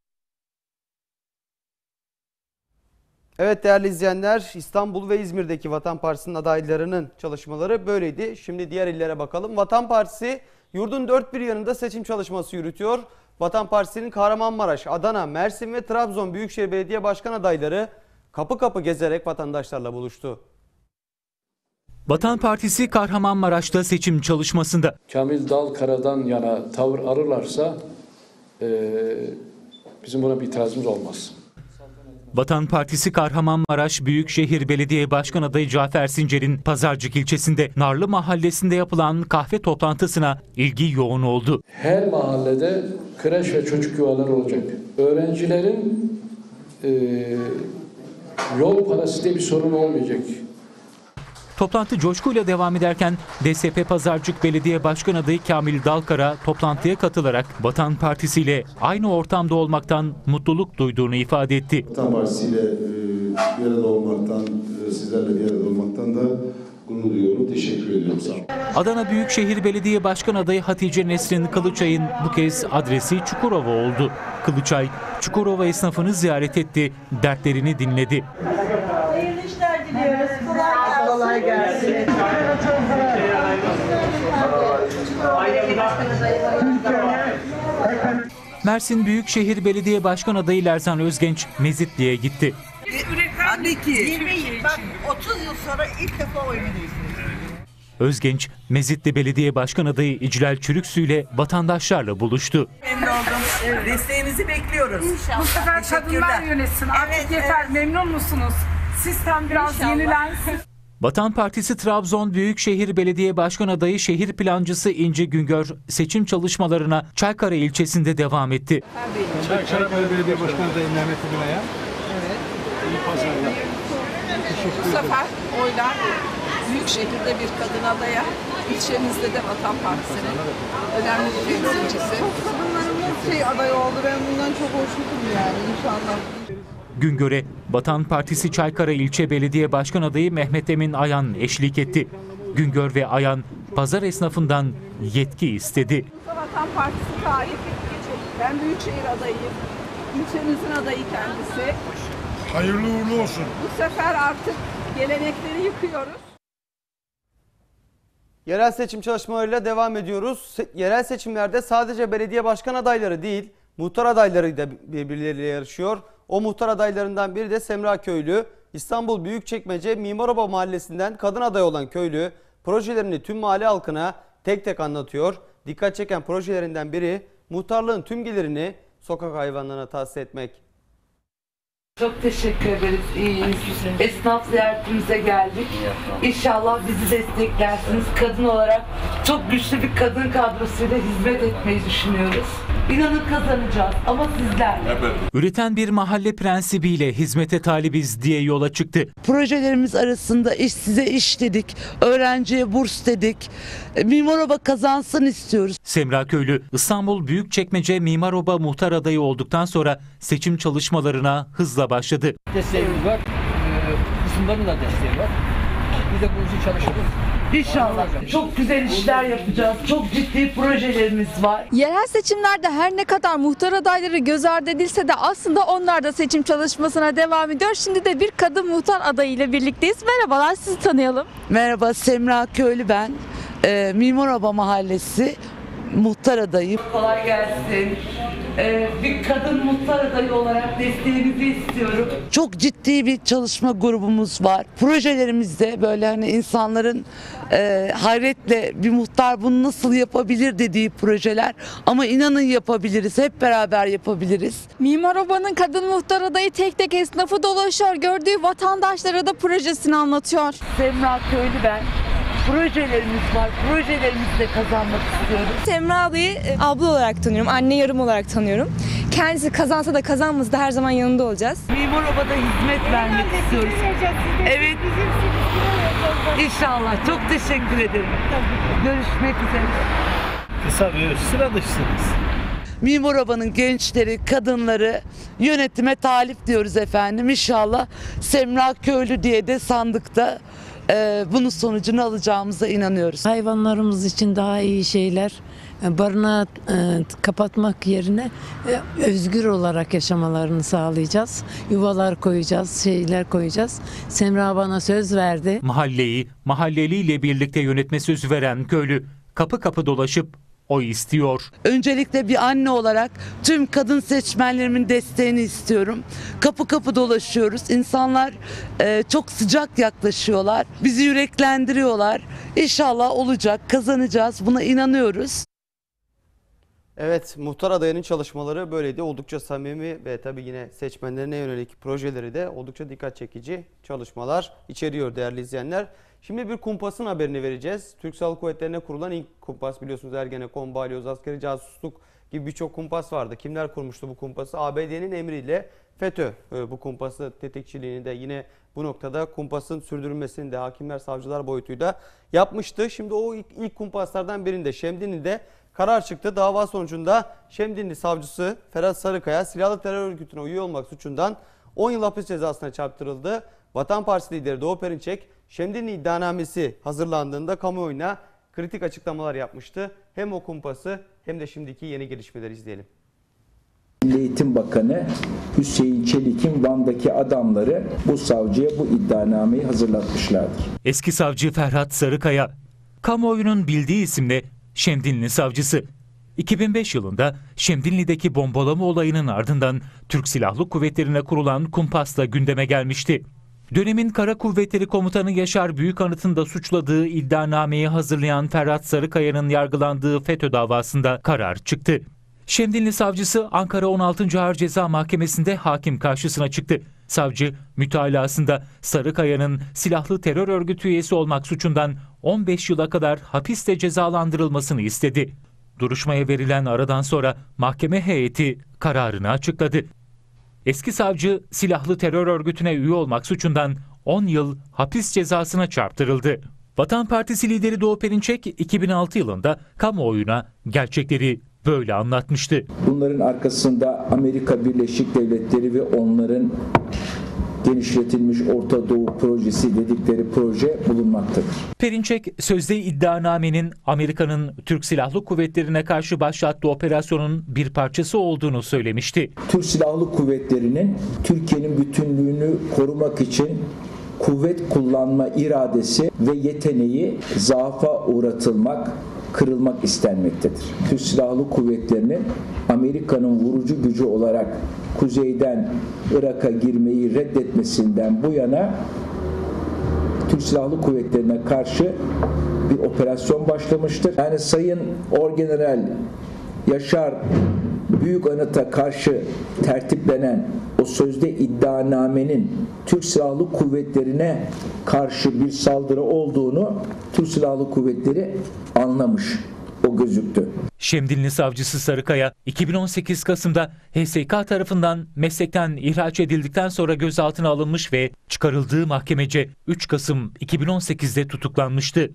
Evet değerli izleyenler, İstanbul ve İzmir'deki Vatan Partisi'nin adaylarının çalışmaları böyleydi. Şimdi diğer illere bakalım. Vatan Partisi yurdun dört bir yanında seçim çalışması yürütüyor. Vatan Partisi'nin Kahramanmaraş, Adana, Mersin ve Trabzon Büyükşehir Belediye Başkan adayları kapı kapı gezerek vatandaşlarla buluştu. Vatan Partisi Kahramanmaraş'ta seçim çalışmasında. Kamil Dalkara'dan yana tavır alırlarsa bizim buna bir itirazımız olmaz. Vatan Partisi Kahramanmaraş Büyükşehir Belediye Başkan adayı Cafer Sincer'in Pazarcık ilçesinde Narlı Mahallesi'nde yapılan kahve toplantısına ilgi yoğun oldu. Her mahallede kreş ve çocuk yuvaları olacak. Öğrencilerin yol parası diye bir sorun olmayacak. Toplantı coşkuyla devam ederken DSP Pazarcık Belediye Başkan adayı Kamil Dalkara toplantıya katılarak Vatan Partisi ile aynı ortamda olmaktan mutluluk duyduğunu ifade etti. Vatan Partisi ile bir arada olmaktan, sizlerle bir arada olmaktan da gurur duyuyorum. Teşekkür ediyorum. Sağ olun. Adana Büyükşehir Belediye Başkan adayı Hatice Nesrin Kılıçay'ın bu kez adresi Çukurova oldu. Kılıçay, Çukurova esnafını ziyaret etti, dertlerini dinledi. Hayırlı işler diliyoruz. Kolay gelsin. Mersin Büyükşehir Belediye Başkan adayı Lerzan Özgenç Mezitli'ye gitti. Tabii ki. 20 yıl, bak 30 yıl sonra ilk defa oyunu değiştirdim. Özgenç, Mezitli Belediye Başkan adayı İclal Çürüksü ile vatandaşlarla buluştu. Memnun oldum. Desteğinizi bekliyoruz. İnşallah. Bu sefer kadınlar yönetsin. Artık yeter. Memnun musunuz? Sistem biraz yenilensin. Vatan Partisi Trabzon Büyükşehir Belediye Başkan adayı şehir plancısı İnci Güngör seçim çalışmalarına Çaykara ilçesinde devam etti. Çaykara Belediye Başkanı adayı Mehmet Ünay'a. Evet. İyi pazarlar. Bu sefer oylar Büyükşehir'de bir kadın adaya, ilçemizde de Vatan Partisi'nin önemli bir temsilcisi. Kadınların aday oldu. Ben bundan çok hoşnutum yani inşallah. Güngör'e Vatan Partisi Çaykara İlçe Belediye Başkan adayı Mehmet Emin Ayan eşlik etti. Güngör ve Ayan pazar esnafından yetki istedi. Vatan Partisi tarih. Ben Büyükşehir adayıyım. İlçemizin adayı kendisi. Hayırlı uğurlu olsun. Bu sefer artık gelenekleri yıkıyoruz. Yerel seçim çalışmalarıyla devam ediyoruz. Yerel seçimlerde sadece belediye başkan adayları değil, muhtar adayları da birbirleriyle yarışıyor. O muhtar adaylarından biri de Semra Köylü. İstanbul Büyükçekmece Mimaroba Mahallesi'nden kadın aday olan köylü projelerini tüm mahalle halkına tek tek anlatıyor. Dikkat çeken projelerinden biri muhtarlığın tüm gelirini sokak hayvanlarına tahsis etmek. Çok teşekkür ederiz. İyiyiz. Esnaf ziyaretimize geldik. İnşallah bizi desteklersiniz. Kadın olarak çok güçlü bir kadın kadrosuyla hizmet etmeyi düşünüyoruz. İnanın kazanacağız ama sizlerle. Üreten bir mahalle prensibiyle hizmete talibiz diye yola çıktı. Projelerimiz arasında size iş dedik, öğrenciye burs dedik, Mimaroba kazansın istiyoruz. Semra Köylü, İstanbul Büyükçekmece Mimaroba muhtar adayı olduktan sonra seçim çalışmalarına hızla başladı. Desteğimiz var, kısımların da desteği var. Biz de bu için çalışıyoruz. İnşallah. Çok güzel işler yapacağız. Çok ciddi projelerimiz var. Yerel seçimlerde her ne kadar muhtar adayları göz ardı edilse de aslında onlar da seçim çalışmasına devam ediyor. Şimdi de bir kadın muhtar adayıyla birlikteyiz. Merhabalar, sizi tanıyalım. Merhaba, Semra Köylü ben. Mimaroba Mahallesi muhtar adayım. Kolay gelsin. Bir kadın muhtar adayı olarak desteğinizi istiyorum. Çok ciddi bir çalışma grubumuz var. Projelerimizde böyle hani insanların hayretle bir muhtar bunu nasıl yapabilir dediği projeler, ama inanın yapabiliriz. Hep beraber yapabiliriz. Mimar Oba'nın kadın muhtar adayı tek tek esnafı dolaşıyor. Gördüğü vatandaşlara da projesini anlatıyor. Semra Köylü ben. Projelerimiz var. Projelerimizi de kazanmak istiyoruz. Semra ablayı abla olarak tanıyorum. Anne yarım olarak tanıyorum. Kendisi kazansa da kazanmasa da her zaman yanında olacağız. Mimar Oba'da hizmet vermek istiyoruz. Evet. İnşallah. Çok teşekkür ederim. Görüşmek üzere. Kısa bir sıra dışısınız. Mimar Oba'nın gençleri, kadınları yönetime talip diyoruz efendim. İnşallah Semra Köylü diye de sandıkta bunun sonucunu alacağımıza inanıyoruz. Hayvanlarımız için daha iyi şeyler, barınağı kapatmak yerine özgür olarak yaşamalarını sağlayacağız. Yuvalar koyacağız, şeyler koyacağız. Semra bana söz verdi. Mahalleyi mahalleliyle birlikte yönetme sözü veren köylü kapı kapı dolaşıp oy istiyor. Öncelikle bir anne olarak tüm kadın seçmenlerimin desteğini istiyorum. Kapı kapı dolaşıyoruz. İnsanlar çok sıcak yaklaşıyorlar. Bizi yüreklendiriyorlar. İnşallah olacak, kazanacağız. Buna inanıyoruz. Evet, muhtar adayının çalışmaları böyleydi. Oldukça samimi ve tabii yine seçmenlerine yönelik projeleri de oldukça dikkat çekici çalışmalar içeriyor değerli izleyenler. Şimdi bir kumpasın haberini vereceğiz. Türk Silahlı Kuvvetleri'ne kurulan ilk kumpas, biliyorsunuz Ergenekon, Balyoz, askeri casusluk gibi birçok kumpas vardı. Kimler kurmuştu bu kumpası? ABD'nin emriyle FETÖ bu kumpası tetikçiliğini de yine bu noktada kumpasın sürdürülmesini de hakimler, savcılar boyutuyla yapmıştı. Şimdi o ilk kumpaslardan birinde Şemdinli'de karar çıktı. Dava sonucunda Şemdinli savcısı Ferhat Sarıkaya silahlı terör örgütüne üye olmak suçundan 10 yıl hapis cezasına çarptırıldı. Vatan Partisi lideri Doğu Perinçek, Şemdinli iddianamesi hazırlandığında kamuoyuna kritik açıklamalar yapmıştı. Hem o kumpası hem de şimdiki yeni gelişmeleri izleyelim. Milli Eğitim Bakanı Hüseyin Çelik'in Van'daki adamları bu savcıya bu iddianameyi hazırlatmışlardır. Eski savcı Ferhat Sarıkaya, kamuoyunun bildiği isimle Şemdinli savcısı. 2005 yılında Şemdinli'deki bombalama olayının ardından Türk Silahlı Kuvvetleri'ne kurulan kumpasla gündeme gelmişti. Dönemin Kara Kuvvetleri Komutanı Yaşar Büyükanıt'ın da suçladığı iddianameyi hazırlayan Ferhat Sarıkaya'nın yargılandığı FETÖ davasında karar çıktı. Şemdinli savcısı Ankara 16. Ağır Ceza Mahkemesi'nde hakim karşısına çıktı. Savcı mütalasında Sarıkaya'nın silahlı terör örgütü üyesi olmak suçundan 15 yıla kadar hapiste cezalandırılmasını istedi. Duruşmaya verilen aradan sonra mahkeme heyeti kararını açıkladı. Eski savcı silahlı terör örgütüne üye olmak suçundan 10 yıl hapis cezasına çarptırıldı. Vatan Partisi lideri Doğu Perinçek 2006 yılında kamuoyuna gerçekleri böyle anlatmıştı. Bunların arkasında Amerika Birleşik Devletleri ve onların genişletilmiş Orta Doğu Projesi dedikleri proje bulunmaktadır. Perinçek sözde iddianamenin Amerika'nın Türk Silahlı Kuvvetleri'ne karşı başlattığı operasyonun bir parçası olduğunu söylemişti. Türk Silahlı Kuvvetleri'nin Türkiye'nin bütünlüğünü korumak için kuvvet kullanma iradesi ve yeteneği zaafa uğratılmak, kırılmak istenmektedir. Türk Silahlı Kuvvetleri'nin Amerika'nın vurucu gücü olarak kuzeyden Irak'a girmeyi reddetmesinden bu yana Türk Silahlı Kuvvetleri'ne karşı bir operasyon başlamıştır. Yani Sayın Orgeneral Yaşar Büyükanıt'a karşı tertiplenen o sözde iddianamenin Türk Silahlı Kuvvetleri'ne karşı bir saldırı olduğunu Türk Silahlı Kuvvetleri anlamış. O gözüktü. Şemdinli savcısı Sarıkaya 2018 Kasım'da HSK tarafından meslekten ihraç edildikten sonra gözaltına alınmış ve çıkarıldığı mahkemece 3 Kasım 2018'de tutuklanmıştı.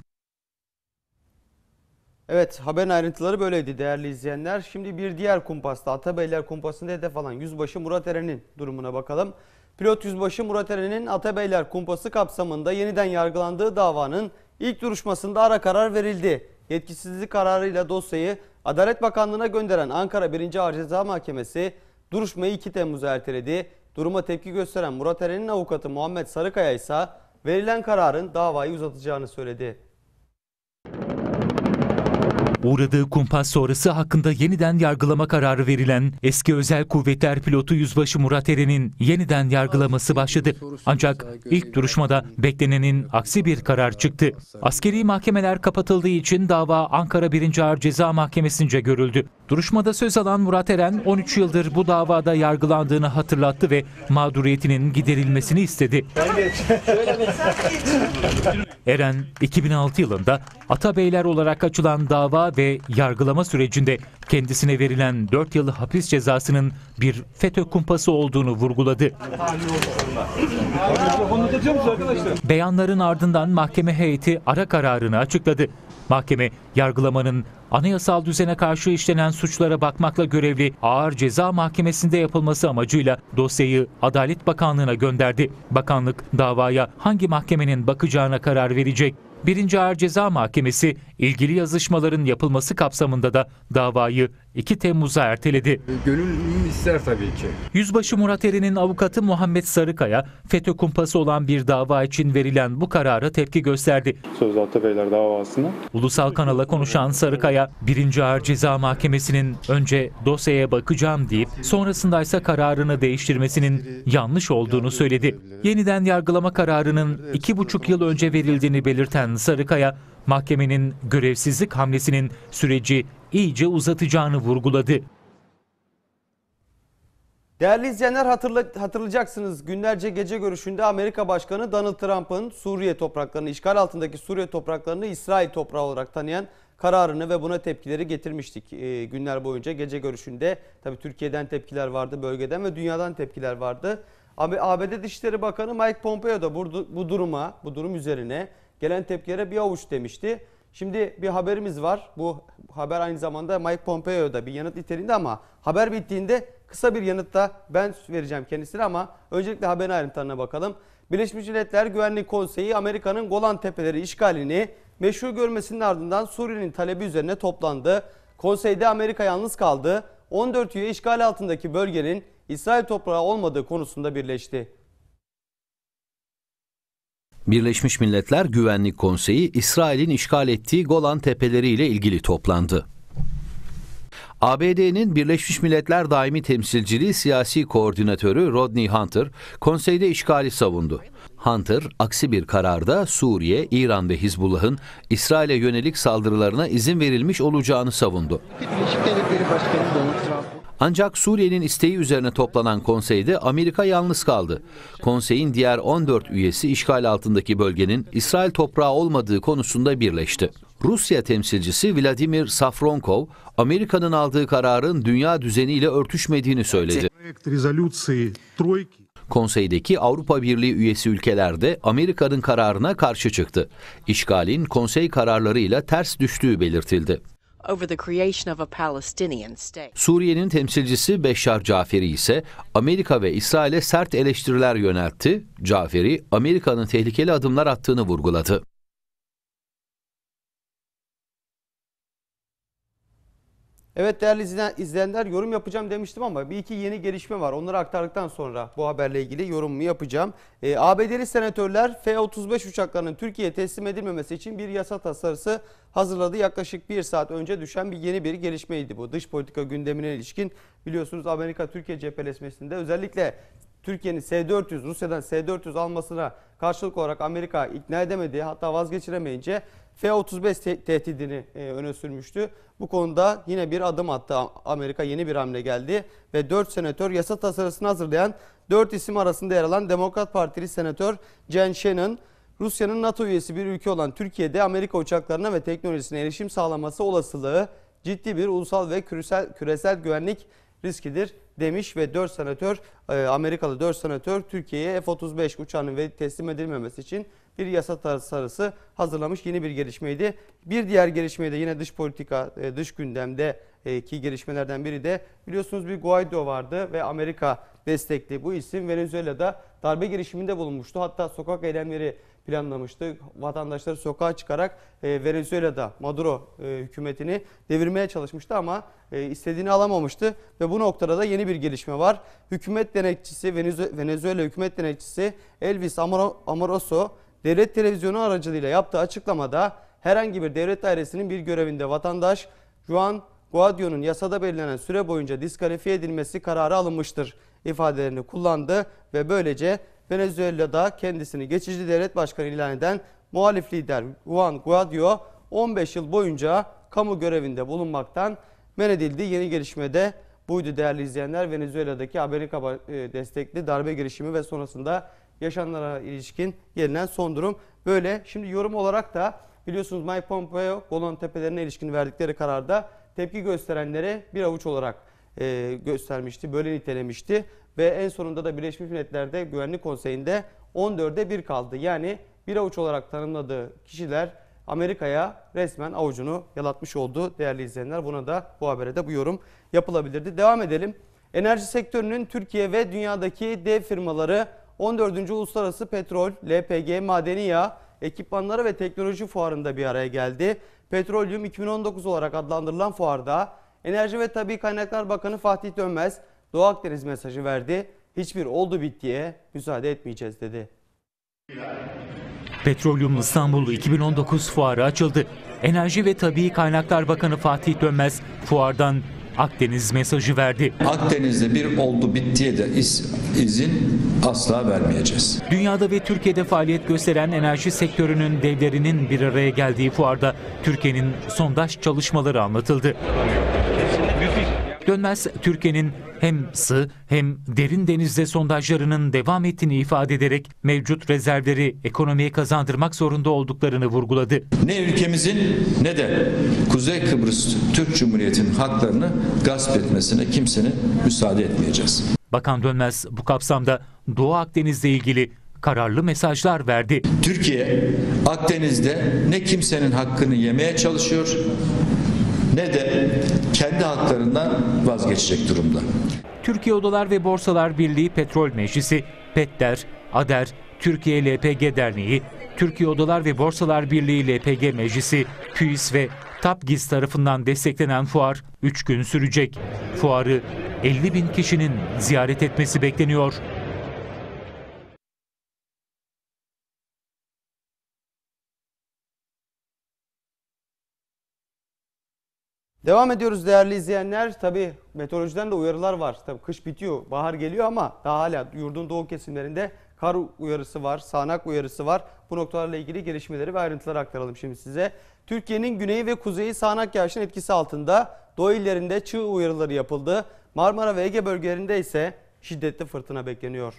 Evet, haberin ayrıntıları böyleydi değerli izleyenler. Şimdi bir diğer kumpasta, Atabeyler kumpasında hedef alan Yüzbaşı Murat Eren'in durumuna bakalım. Pilot Yüzbaşı Murat Eren'in Atabeyler kumpası kapsamında yeniden yargılandığı davanın ilk duruşmasında ara karar verildi. Yetkisizlik kararıyla dosyayı Adalet Bakanlığı'na gönderen Ankara 1. Ağır Ceza Mahkemesi duruşmayı 2 Temmuz'a erteledi. Duruma tepki gösteren Murat Eren'in avukatı Muhammed Sarıkaya ise verilen kararın davayı uzatacağını söyledi. Uğradığı kumpas sonrası hakkında yeniden yargılama kararı verilen eski Özel Kuvvetler pilotu Yüzbaşı Murat Eren'in yeniden yargılaması başladı. Ancak ilk duruşmada beklenenin aksi bir karar çıktı. Askeri mahkemeler kapatıldığı için dava Ankara 1. Ağır Ceza Mahkemesi'nce görüldü. Duruşmada söz alan Murat Eren 13 yıldır bu davada yargılandığını hatırlattı ve mağduriyetinin giderilmesini istedi. Eren 2006 yılında Atabeyler olarak açılan dava ve yargılama sürecinde kendisine verilen 4 yıl hapis cezasının bir FETÖ kumpası olduğunu vurguladı. Beyanların ardından mahkeme heyeti ara kararını açıkladı. Mahkeme, yargılamanın anayasal düzene karşı işlenen suçlara bakmakla görevli Ağır Ceza Mahkemesi'nde yapılması amacıyla dosyayı Adalet Bakanlığı'na gönderdi. Bakanlık davaya hangi mahkemenin bakacağına karar verecek. 1. Ağır Ceza Mahkemesi ilgili yazışmaların yapılması kapsamında da davayı 2 Temmuz'a erteledi. Gönül ister tabii ki. Yüzbaşı Murat Eren'in avukatı Muhammed Sarıkaya, FETÖ kumpası olan bir dava için verilen bu karara tepki gösterdi. Sözde Atabeyler davasını. Ulusal kanala konuşan Sarıkaya, 1. Ağır Ceza Mahkemesi'nin önce dosyaya bakacağım deyip sonrasında ise kararını değiştirmesinin yanlış olduğunu söyledi. Yeniden yargılama kararının 2,5 yıl önce verildiğini belirten Sarıkaya, mahkemenin görevsizlik hamlesinin süreci iyice uzatacağını vurguladı. Değerli izleyenler, hatırlayacaksınız, günlerce gece görüşünde Amerika Başkanı Donald Trump'ın Suriye topraklarını, işgal altındaki Suriye topraklarını İsrail toprağı olarak tanıyan kararını ve buna tepkileri getirmiştik günler boyunca. Gece görüşünde tabii Türkiye'den tepkiler vardı, bölgeden ve dünyadan tepkiler vardı. ABD Dışişleri Bakanı Mike Pompeo da bu durum üzerine gelen tepkilere bir avuç demişti. Şimdi bir haberimiz var. Bu haber aynı zamanda Mike Pompeo'da bir yanıt niteliğinde ama haber bittiğinde kısa bir yanıt da ben vereceğim kendisine ama öncelikle haberin ayrıntılarına bakalım. Birleşmiş Milletler Güvenlik Konseyi Amerika'nın Golan Tepeleri işgalini meşru görmesinin ardından Suriye'nin talebi üzerine toplandı. Konseyde Amerika yalnız kaldı. 14 üye işgal altındaki bölgenin İsrail toprağı olmadığı konusunda birleşti. Birleşmiş Milletler Güvenlik Konseyi, İsrail'in işgal ettiği Golan Tepeleri ile ilgili toplandı. ABD'nin Birleşmiş Milletler Daimi Temsilciliği Siyasi Koordinatörü Rodney Hunter, konseyde işgali savundu. Hunter, aksi bir kararda Suriye, İran ve Hizbullah'ın İsrail'e yönelik saldırılarına izin verilmiş olacağını savundu. Ancak Suriye'nin isteği üzerine toplanan konseyde Amerika yalnız kaldı. Konseyin diğer 14 üyesi işgal altındaki bölgenin İsrail toprağı olmadığı konusunda birleşti. Rusya temsilcisi Vladimir Safronkov, Amerika'nın aldığı kararın dünya düzeniyle örtüşmediğini söyledi. Konseydeki Avrupa Birliği üyesi ülkeler de Amerika'nın kararına karşı çıktı. İşgalin konsey kararlarıyla ters düştüğü belirtildi. Suriye'nin temsilcisi Beşşar Caferi ise Amerika ve İsrail'e sert eleştiriler yöneltti. Caferi, Amerika'nın tehlikeli adımlar attığını vurguladı. Evet değerli izleyenler, yorum yapacağım demiştim ama bir iki yeni gelişme var. Onları aktardıktan sonra bu haberle ilgili yorumumu yapacağım. ABD'li senatörler F-35 uçaklarının Türkiye'ye teslim edilmemesi için bir yasa tasarısı hazırladı. Yaklaşık bir saat önce düşen yeni bir gelişmeydi bu. Dış politika gündemine ilişkin biliyorsunuz Amerika-Türkiye cepheleşmesinde özellikle Türkiye'nin S-400, Rusya'dan S-400 almasına karşılık olarak Amerika ikna edemedi, hatta vazgeçiremeyince F-35 tehdidini öne sürmüştü. Bu konuda yine bir adım attı Amerika, yeni bir hamle geldi ve 4 senatör yasa tasarısını hazırlayan 4 isim arasında yer alan Demokrat Partili senatör Jen Shannon, Rusya'nın NATO üyesi bir ülke olan Türkiye'de Amerika uçaklarına ve teknolojisine erişim sağlaması olasılığı ciddi bir ulusal ve küresel güvenlik riskidir demiş ve 4 senatör, Amerikalı 4 senatör Türkiye'ye F-35 uçağının teslim edilmemesi için bir yasa tasarısı hazırlamış, yeni bir gelişmeydi. Bir diğer gelişmeyi de yine dış politika, dış gündemdeki gelişmelerden biri de biliyorsunuz bir Guaido vardı ve Amerika destekli bu isim Venezuela'da darbe girişiminde bulunmuştu. Hatta sokak eylemleri planlamıştı. Vatandaşları sokağa çıkarak Venezuela'da Maduro hükümetini devirmeye çalışmıştı ama istediğini alamamıştı. Ve bu noktada da yeni bir gelişme var. Hükümet denetçisi, Venezuela hükümet denetçisi Elvis Amoroso devlet televizyonu aracılığıyla yaptığı açıklamada herhangi bir devlet dairesinin bir görevinde vatandaş Juan Guaido'nun yasada belirlenen süre boyunca diskalifiye edilmesi kararı alınmıştır ifadelerini kullandı ve böylece Venezuela'da kendisini geçici devlet başkanı ilan eden muhalif lider Juan Guaido 15 yıl boyunca kamu görevinde bulunmaktan men edildi. Yeni gelişmede buydu değerli izleyenler. Venezuela'daki Amerika destekli darbe girişimi ve sonrasında yaşananlara ilişkin gelinen son durum böyle. Şimdi yorum olarak da biliyorsunuz Mike Pompeo Golan Tepelerine ilişkin verdikleri kararda tepki gösterenlere bir avuç olarak göstermişti, böyle nitelemişti ve en sonunda da Birleşmiş Milletler'de Güvenlik Konseyi'nde 14'e 1 kaldı. Yani bir avuç olarak tanımladığı kişiler Amerika'ya resmen avucunu yalatmış oldu değerli izleyenler. Buna da bu habere de bu yorum yapılabilirdi. Devam edelim. Enerji sektörünün Türkiye ve dünyadaki dev firmaları 14. Uluslararası Petrol, LPG, Madeni Yağ, Ekipmanları ve Teknoloji Fuarı'nda bir araya geldi. Petrolyum 2019 olarak adlandırılan fuarda Enerji ve Tabii Kaynaklar Bakanı Fatih Dönmez Doğu Akdeniz mesajı verdi. Hiçbir oldu bittiye müsaade etmeyeceğiz dedi. Petrolyum İstanbul 2019 fuarı açıldı. Enerji ve Tabii Kaynaklar Bakanı Fatih Dönmez fuardan Akdeniz mesajı verdi. Akdeniz'de bir oldu bittiye de izin asla vermeyeceğiz. Dünyada ve Türkiye'de faaliyet gösteren enerji sektörünün devlerinin bir araya geldiği fuarda Türkiye'nin sondaj çalışmaları anlatıldı. Dönmez, Türkiye'nin hem sığ hem derin denizde sondajlarının devam ettiğini ifade ederek mevcut rezervleri ekonomiye kazandırmak zorunda olduklarını vurguladı. Ne ülkemizin ne de Kuzey Kıbrıs Türk Cumhuriyeti'nin haklarını gasp etmesine kimsenin müsaade etmeyeceğiz. Bakan Dönmez bu kapsamda Doğu Akdeniz'le ilgili kararlı mesajlar verdi. Türkiye Akdeniz'de ne kimsenin hakkını yemeye çalışıyor ne de kendi haklarından vazgeçecek durumda. Türkiye Odalar ve Borsalar Birliği Petrol Meclisi, PETDER, ADER, Türkiye LPG Derneği, Türkiye Odalar ve Borsalar Birliği LPG Meclisi, TÜİS ve TAPGİZ tarafından desteklenen fuar 3 gün sürecek. Fuarı 50.000 kişinin ziyaret etmesi bekleniyor. Devam ediyoruz değerli izleyenler. Tabii meteorolojiden de uyarılar var. Tabii kış bitiyor, bahar geliyor ama daha hala yurdun doğu kesimlerinde kar uyarısı var, sağanak uyarısı var. Bu noktalarla ilgili gelişmeleri ve ayrıntıları aktaralım şimdi size. Türkiye'nin güneyi ve kuzeyi sağanak yağışın etkisi altında. Doğu illerinde çığ uyarıları yapıldı. Marmara ve Ege bölgelerinde ise şiddetli fırtına bekleniyor.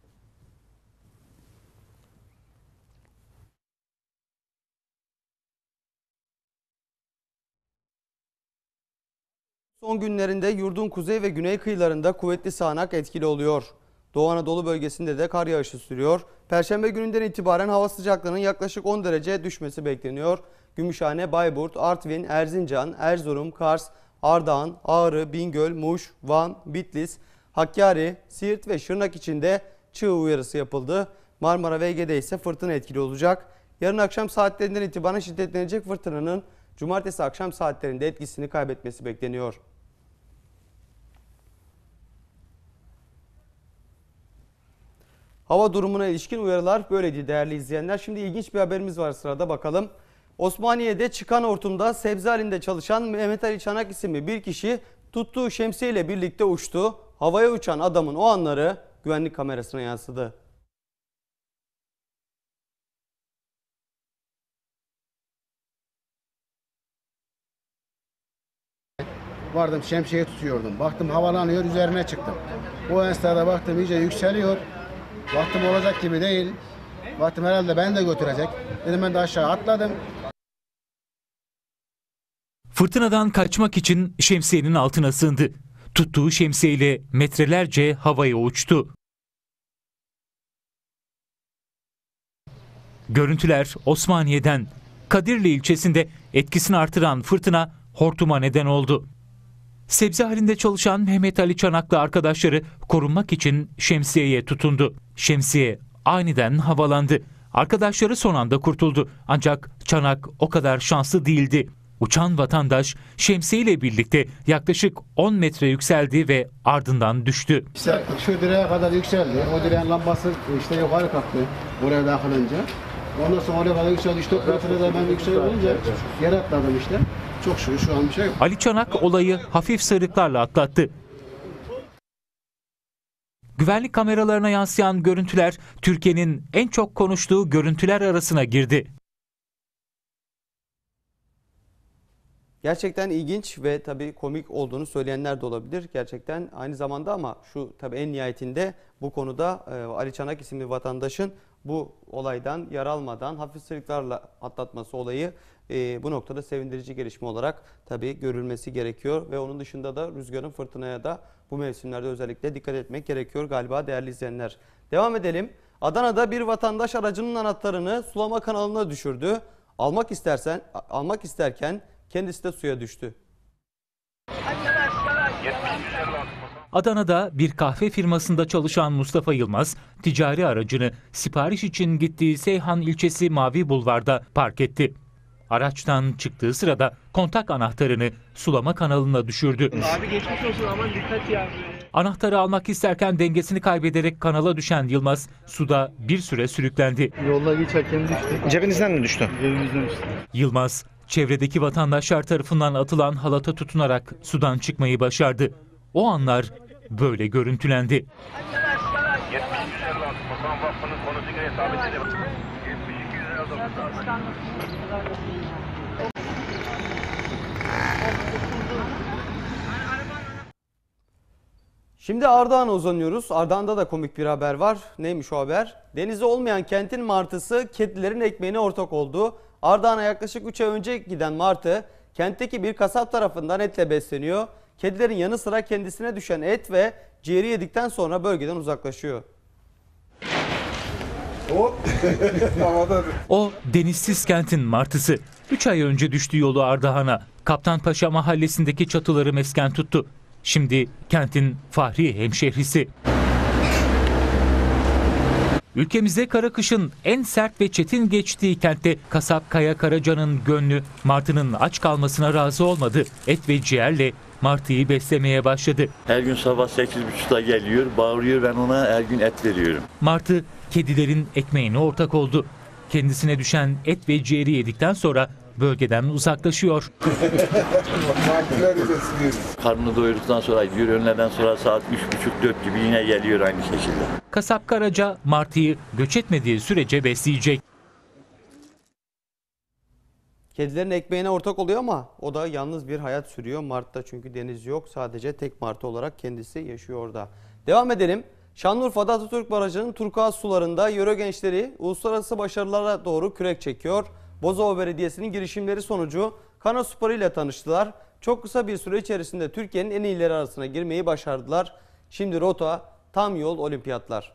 Son günlerinde yurdun kuzey ve güney kıyılarında kuvvetli sağanak etkili oluyor. Doğu Anadolu bölgesinde de kar yağışı sürüyor. Perşembe gününden itibaren hava sıcaklığının yaklaşık 10 derece düşmesi bekleniyor. Gümüşhane, Bayburt, Artvin, Erzincan, Erzurum, Kars, Ardahan, Ağrı, Bingöl, Muş, Van, Bitlis, Hakkari, Siirt ve Şırnak için de çığ uyarısı yapıldı. Marmara ve Ege'de ise fırtına etkili olacak. Yarın akşam saatlerinden itibaren şiddetlenecek fırtınanın cumartesi akşam saatlerinde etkisini kaybetmesi bekleniyor. Hava durumuna ilişkin uyarılar böyleydi değerli izleyenler. Şimdi ilginç bir haberimiz var sırada, bakalım. Osmaniye'de çıkan hortumda sebze halinde çalışan Mehmet Ali Çanak isimli bir kişi tuttuğu şemsiyeyle birlikte uçtu. Havaya uçan adamın o anları güvenlik kamerasına yansıdı. Vardım, şemsiyeyi tutuyordum. Baktım havalanıyor, üzerine çıktım. O esnada baktım iyice yükseliyor. Baktım olacak gibi değil. Baktım herhalde beni de götürecek. Dedim ben de aşağı atladım. Fırtınadan kaçmak için şemsiyenin altına sığındı. Tuttuğu şemsiyeyle metrelerce havaya uçtu. Görüntüler Osmaniye'den. Kadirli ilçesinde etkisini artıran fırtına hortuma neden oldu. Sebze halinde çalışan Mehmet Ali Çanak'la arkadaşları korunmak için şemsiyeye tutundu. Şemsiye aniden havalandı. Arkadaşları son anda kurtuldu. Ancak Çanak o kadar şanslı değildi. Uçan vatandaş şemsiyeyle birlikte yaklaşık 10 metre yükseldi ve ardından düştü. İşte şu direğe kadar yükseldi. O direğin lambası işte yukarı kalktı buraya takılınca. Ondan sonra oraya kadar yükseldi. 3-4 metrede ben yüksek olunca yere atladım işte. Çok şükür şu an bir şey yok. Ali Çanak olayı hafif sıyrıklarla atlattı. Güvenlik kameralarına yansıyan görüntüler Türkiye'nin en çok konuştuğu görüntüler arasına girdi. Gerçekten ilginç ve tabii komik olduğunu söyleyenler de olabilir. Gerçekten aynı zamanda ama şu tabii en nihayetinde bu konuda Ali Çanak isimli vatandaşın bu olaydan yara almadan hafif sıyrıklarla atlatması olayı bu noktada sevindirici gelişme olarak tabii görülmesi gerekiyor. Ve onun dışında da rüzgarın fırtınaya da bu mevsimlerde özellikle dikkat etmek gerekiyor galiba değerli izleyenler. Devam edelim. Adana'da bir vatandaş aracının anahtarını sulama kanalına düşürdü. Almak isterken kendisi de suya düştü. Adana'da bir kahve firmasında çalışan Mustafa Yılmaz, ticari aracını sipariş için gittiği Seyhan ilçesi Mavi Bulvar'da park etti. Araçtan çıktığı sırada kontak anahtarını sulama kanalına düşürdü. Abi geçmiş olsun, aman dikkat ya. Anahtarı almak isterken dengesini kaybederek kanala düşen Yılmaz suda bir süre sürüklendi. Yolda geçerken düştü. Cebinizden mi düştü? Cebimizden düştü. Yılmaz, çevredeki vatandaşlar tarafından atılan halata tutunarak sudan çıkmayı başardı. O anlar böyle görüntülendi. Şimdi Ardahan'a uzanıyoruz. Ardahan'da da komik bir haber var. Neymiş o haber? Denizi olmayan kentin martısı kedilerin ekmeğine ortak oldu. Ardahan'a yaklaşık 3 ay önce giden martı kentteki bir kasap tarafından etle besleniyor. Kedilerin yanı sıra kendisine düşen et ve ciğeri yedikten sonra bölgeden uzaklaşıyor. O denizsiz kentin martısı. 3 ay önce düştüğü yolu Ardahan'a, Kaptanpaşa mahallesindeki çatıları mesken tuttu. Şimdi kentin fahri hemşehrisi. Ülkemizde kara kışın en sert ve çetin geçtiği kentte kasap Kaya Karaca'nın gönlü martının aç kalmasına razı olmadı. Et ve ciğerle martıyı beslemeye başladı. Her gün sabah 8.30'da geliyor, bağırıyor, ben ona her gün et veriyorum. Martı kedilerin ekmeğine ortak oldu. Kendisine düşen et ve ciğeri yedikten sonra bölgeden uzaklaşıyor. Karnını doyurduktan sonra gidiyor, öğleden sonra saat 3.30-4 gibi yine geliyor aynı şekilde. Kasap Karaca martıyı göç etmediği sürece besleyecek. Kedilerin ekmeğine ortak oluyor ama o da yalnız bir hayat sürüyor. Mart'ta çünkü deniz yok. Sadece tek martı olarak kendisi yaşıyor orada. Devam edelim. Şanlıurfa'da Atatürk Barajı'nın turkuaz sularında yöre gençleri uluslararası başarılara doğru kürek çekiyor. Bozova Belediyesi'nin girişimleri sonucu kano sporu ile tanıştılar. Çok kısa bir süre içerisinde Türkiye'nin en iyileri arasına girmeyi başardılar. Şimdi rota tam yol olimpiyatlar.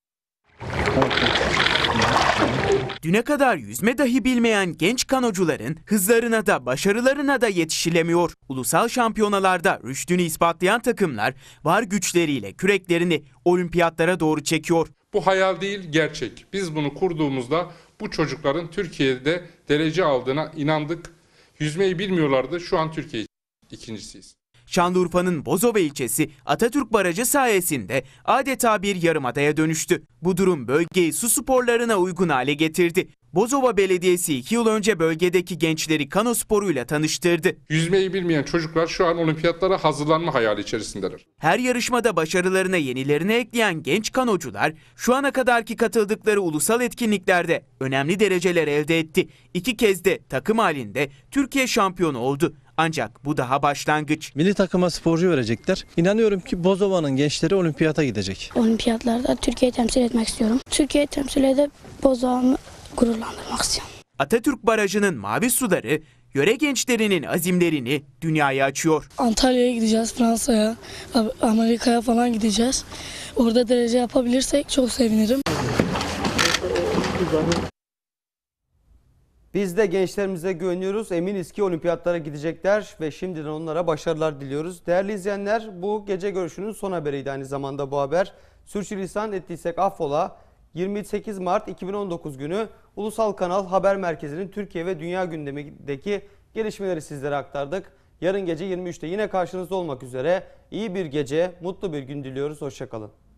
Düne kadar yüzme dahi bilmeyen genç kanocuların hızlarına da başarılarına da yetişilemiyor. Ulusal şampiyonalarda rüştünü ispatlayan takımlar var güçleriyle küreklerini olimpiyatlara doğru çekiyor. Bu hayal değil, gerçek. Biz bunu kurduğumuzda bu çocukların Türkiye'de derece aldığına inandık. Yüzmeyi bilmiyorlardı. Şu an Türkiye ikincisiyiz. Şanlıurfa'nın Bozova ilçesi Atatürk Barajı sayesinde adeta bir yarımadaya dönüştü. Bu durum bölgeyi su sporlarına uygun hale getirdi. Bozova Belediyesi 2 yıl önce bölgedeki gençleri kano sporuyla tanıştırdı. Yüzmeyi bilmeyen çocuklar şu an olimpiyatlara hazırlanma hayali içerisindeler. Her yarışmada başarılarına yenilerini ekleyen genç kanocular şu ana kadarki katıldıkları ulusal etkinliklerde önemli dereceler elde etti. 2 kez de takım halinde Türkiye şampiyonu oldu. Ancak bu daha başlangıç. Milli takıma sporcu verecekler. İnanıyorum ki Bozova'nın gençleri olimpiyata gidecek. Olimpiyatlarda Türkiye'yi temsil etmek istiyorum. Türkiye'yi temsil edip Bozova'mı gururlandırmak istiyorum. Atatürk Barajı'nın mavi suları yöre gençlerinin azimlerini dünyaya açıyor. Antalya'ya gideceğiz, Fransa'ya, Amerika'ya falan gideceğiz. Orada derece yapabilirsek çok sevinirim. Biz de gençlerimize güveniyoruz. Eminiz ki olimpiyatlara gidecekler ve şimdiden onlara başarılar diliyoruz. Değerli izleyenler, bu gece görüşünün son haberiydi aynı zamanda bu haber. Sürçülisan ettiysek affola. 28 Mart 2019 günü Ulusal Kanal Haber Merkezi'nin Türkiye ve Dünya gündemindeki gelişmeleri sizlere aktardık. Yarın gece 23'te yine karşınızda olmak üzere iyi bir gece, mutlu bir gün diliyoruz. Hoşça kalın.